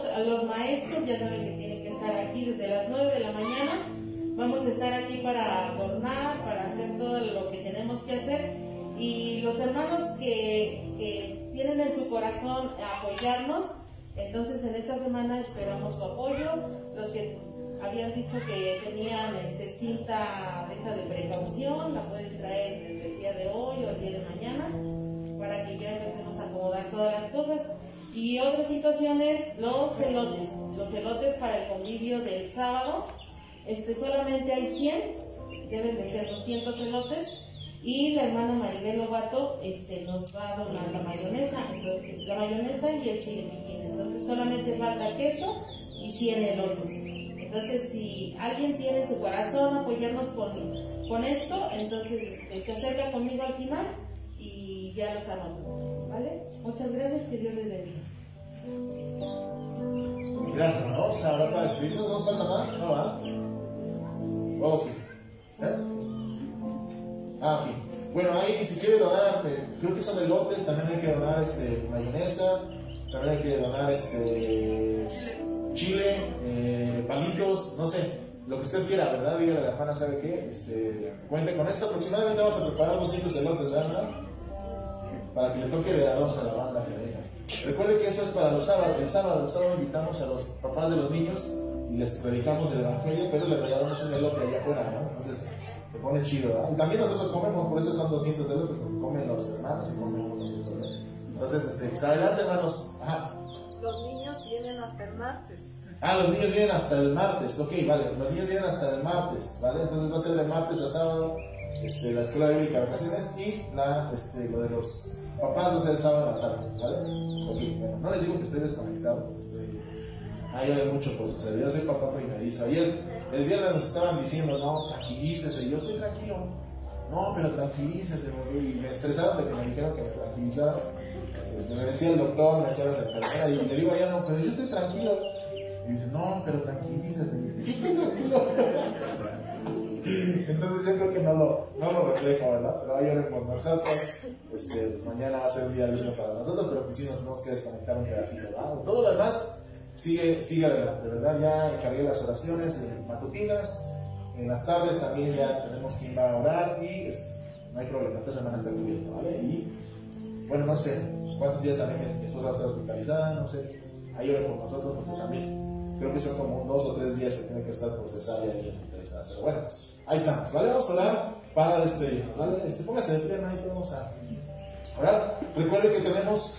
invitamos a los maestros, ya saben que tienen que estar aquí desde las nueve de la mañana. Vamos a estar aquí para adornar, para hacer todo lo que tenemos que hacer. Y los hermanos que, que tienen en su corazón apoyarnos, entonces en esta semana esperamos su apoyo. Los que habían dicho que tenían este, cinta de esa de precaución, la pueden traer desde el día de hoy o el día de mañana, para que ya empecemos a acomodar todas las cosas. Y otras situaciones, los elotes, los elotes para el convivio del sábado. Este, solamente hay cien, deben de ser doscientos elotes, y la hermana Maribel Lobato este, nos va a donar la mayonesa, entonces, la mayonesa y el chile piquín. Entonces solamente falta queso y cien elotes. Entonces si alguien tiene en su corazón apoyarnos con, con esto, entonces este, se acerca conmigo al final y ya los anoto, ¿vale? Muchas gracias, que Dios les bendiga. Gracias, ¿no? Vamos a hablar para despedirnos. ¿No nos falta nada? ¿No va? Ok. ¿Eh? Ah, ok. Bueno, ahí si quiere donar, eh, creo que son elotes, también hay que donar este, mayonesa, también hay que donar este, chile, eh, palitos, no sé, lo que usted quiera, ¿verdad? Dígale a la hermana, ¿sabe qué? Este, cuente con esto, aproximadamente vamos a preparar doscientos elotes, ¿verdad? Para que le toque de a dos a la banda que venga. Recuerde que eso es para los sábados. El sábado, el sábado invitamos a los papás de los niños y les predicamos el evangelio, pero les regalamos un elote allá afuera, ¿no? Entonces se pone chido, ¿verdad? Y también nosotros comemos, por eso son doscientos elotes, porque comen los hermanos y comemos nosotros, ¿no? Entonces, este, pues adelante, hermanos. Ajá. Los niños vienen hasta el martes. Ah, los niños vienen hasta el martes, ok, vale. Los niños vienen hasta el martes, ¿vale? Entonces va a ser de martes a sábado este, la escuela bíblica de vacaciones y la, este, lo de los papás va a ser el sábado en la tarde, ¿vale? Ok, bueno, no les digo que estoy desconectado, estoy... Ah, yo de mucho por suceder. Yo soy papá primerizo. Ayer, el viernes nos estaban diciendo, no, tranquilícese. Y yo estoy tranquilo. No, pero tranquilícese. Y me estresaron de que me dijeron que me tranquilizara. Este, me decía el doctor, me decía la enfermera. Y le digo, ya no, pero yo estoy tranquilo. Y dice, no, pero tranquilícese. Y yo estoy tranquilo. Entonces yo creo que no lo, no lo refleja, ¿verdad? Pero ahí oren por nosotros. Este, pues mañana va a ser un día libre para nosotros, pero pues sí nos tenemos que desconectar un pedacito, ¿verdad? Todo lo demás. Sigue, sigue adelante, ¿verdad? Ya encargué las oraciones eh, matutinas. En las tardes también ya tenemos quien va a orar y es, no hay problema, esta semana está cubierto, ¿vale? Y bueno, no sé cuántos días también mi, mi esposa va a estar hospitalizada, no sé. Ahí oren por nosotros porque también creo que son como dos o tres días que tiene que estar por cesárea y hospitalizada. Pero bueno, ahí estamos, ¿vale? Vamos a orar para despedirnos, ¿vale? Este, póngase de pie, hermanito, vamos a orar. Recuerde que tenemos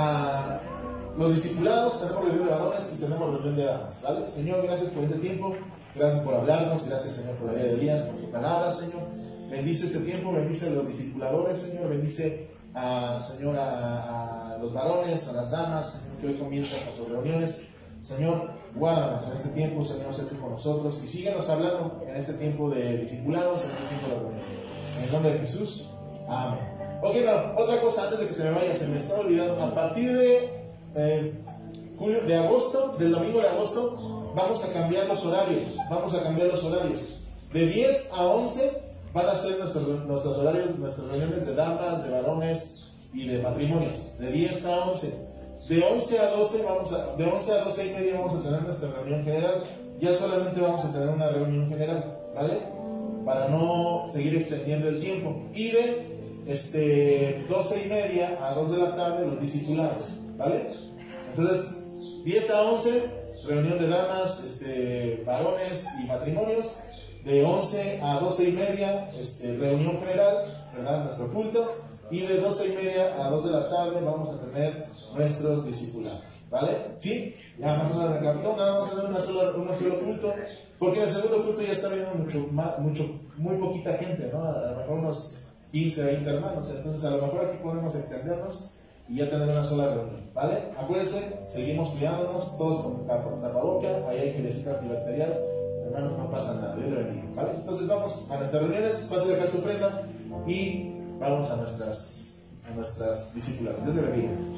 a. Los discipulados, tenemos reunión de varones y tenemos reunión de damas, ¿vale? Señor, gracias por este tiempo, gracias por hablarnos, gracias, Señor, por la vida de Elías, por tu palabra, Señor. Bendice este tiempo, bendice a los discipuladores, Señor, bendice a, Señor, a, a los varones, a las damas, Señor, que hoy comienzan con sus reuniones. Señor, guárdanos en este tiempo, Señor, sé tú con nosotros y síguenos hablando en este tiempo de discipulados, en este tiempo de reunión. En el nombre de Jesús, amén. Ok, bueno, otra cosa antes de que se me vaya, se me está olvidando, a partir de Eh, julio, de agosto, del domingo de agosto, vamos a cambiar los horarios. Vamos a cambiar los horarios. De diez a once van a ser nuestros, nuestros horarios, nuestras reuniones de damas, de varones y de matrimonios. De diez a once. De once a doce, vamos a, de once a doce y media vamos a tener nuestra reunión general. Ya solamente vamos a tener una reunión general, ¿vale? Para no seguir extendiendo el tiempo. Y de este, doce y media a dos de la tarde, los discipulados, ¿vale? Entonces, diez a once, reunión de damas, este, varones y matrimonios. De once a doce y media, este, reunión general, ¿verdad? Nuestro culto. Y de doce y media a dos de la tarde vamos a tener nuestros discipulados, ¿vale? ¿Sí? Ya más o menos recapitulando, nada más tener una sola, un solo culto. Porque en el segundo culto ya está viendo mucho, más, mucho, muy poquita gente, ¿no? A lo mejor unos quince, veinte hermanos. Entonces, a lo mejor aquí podemos extendernos y ya tener una sola reunión, ¿vale? Acuérdense, seguimos cuidándonos, todos con tapaboca, ahí hay gelecito antibacterial, hermanos, no pasa nada, Dios le bendiga, ¿vale? Entonces vamos a nuestras reuniones, pase a dejar su ofrenda y vamos a nuestras, a nuestras discípulas, Dios le bendiga.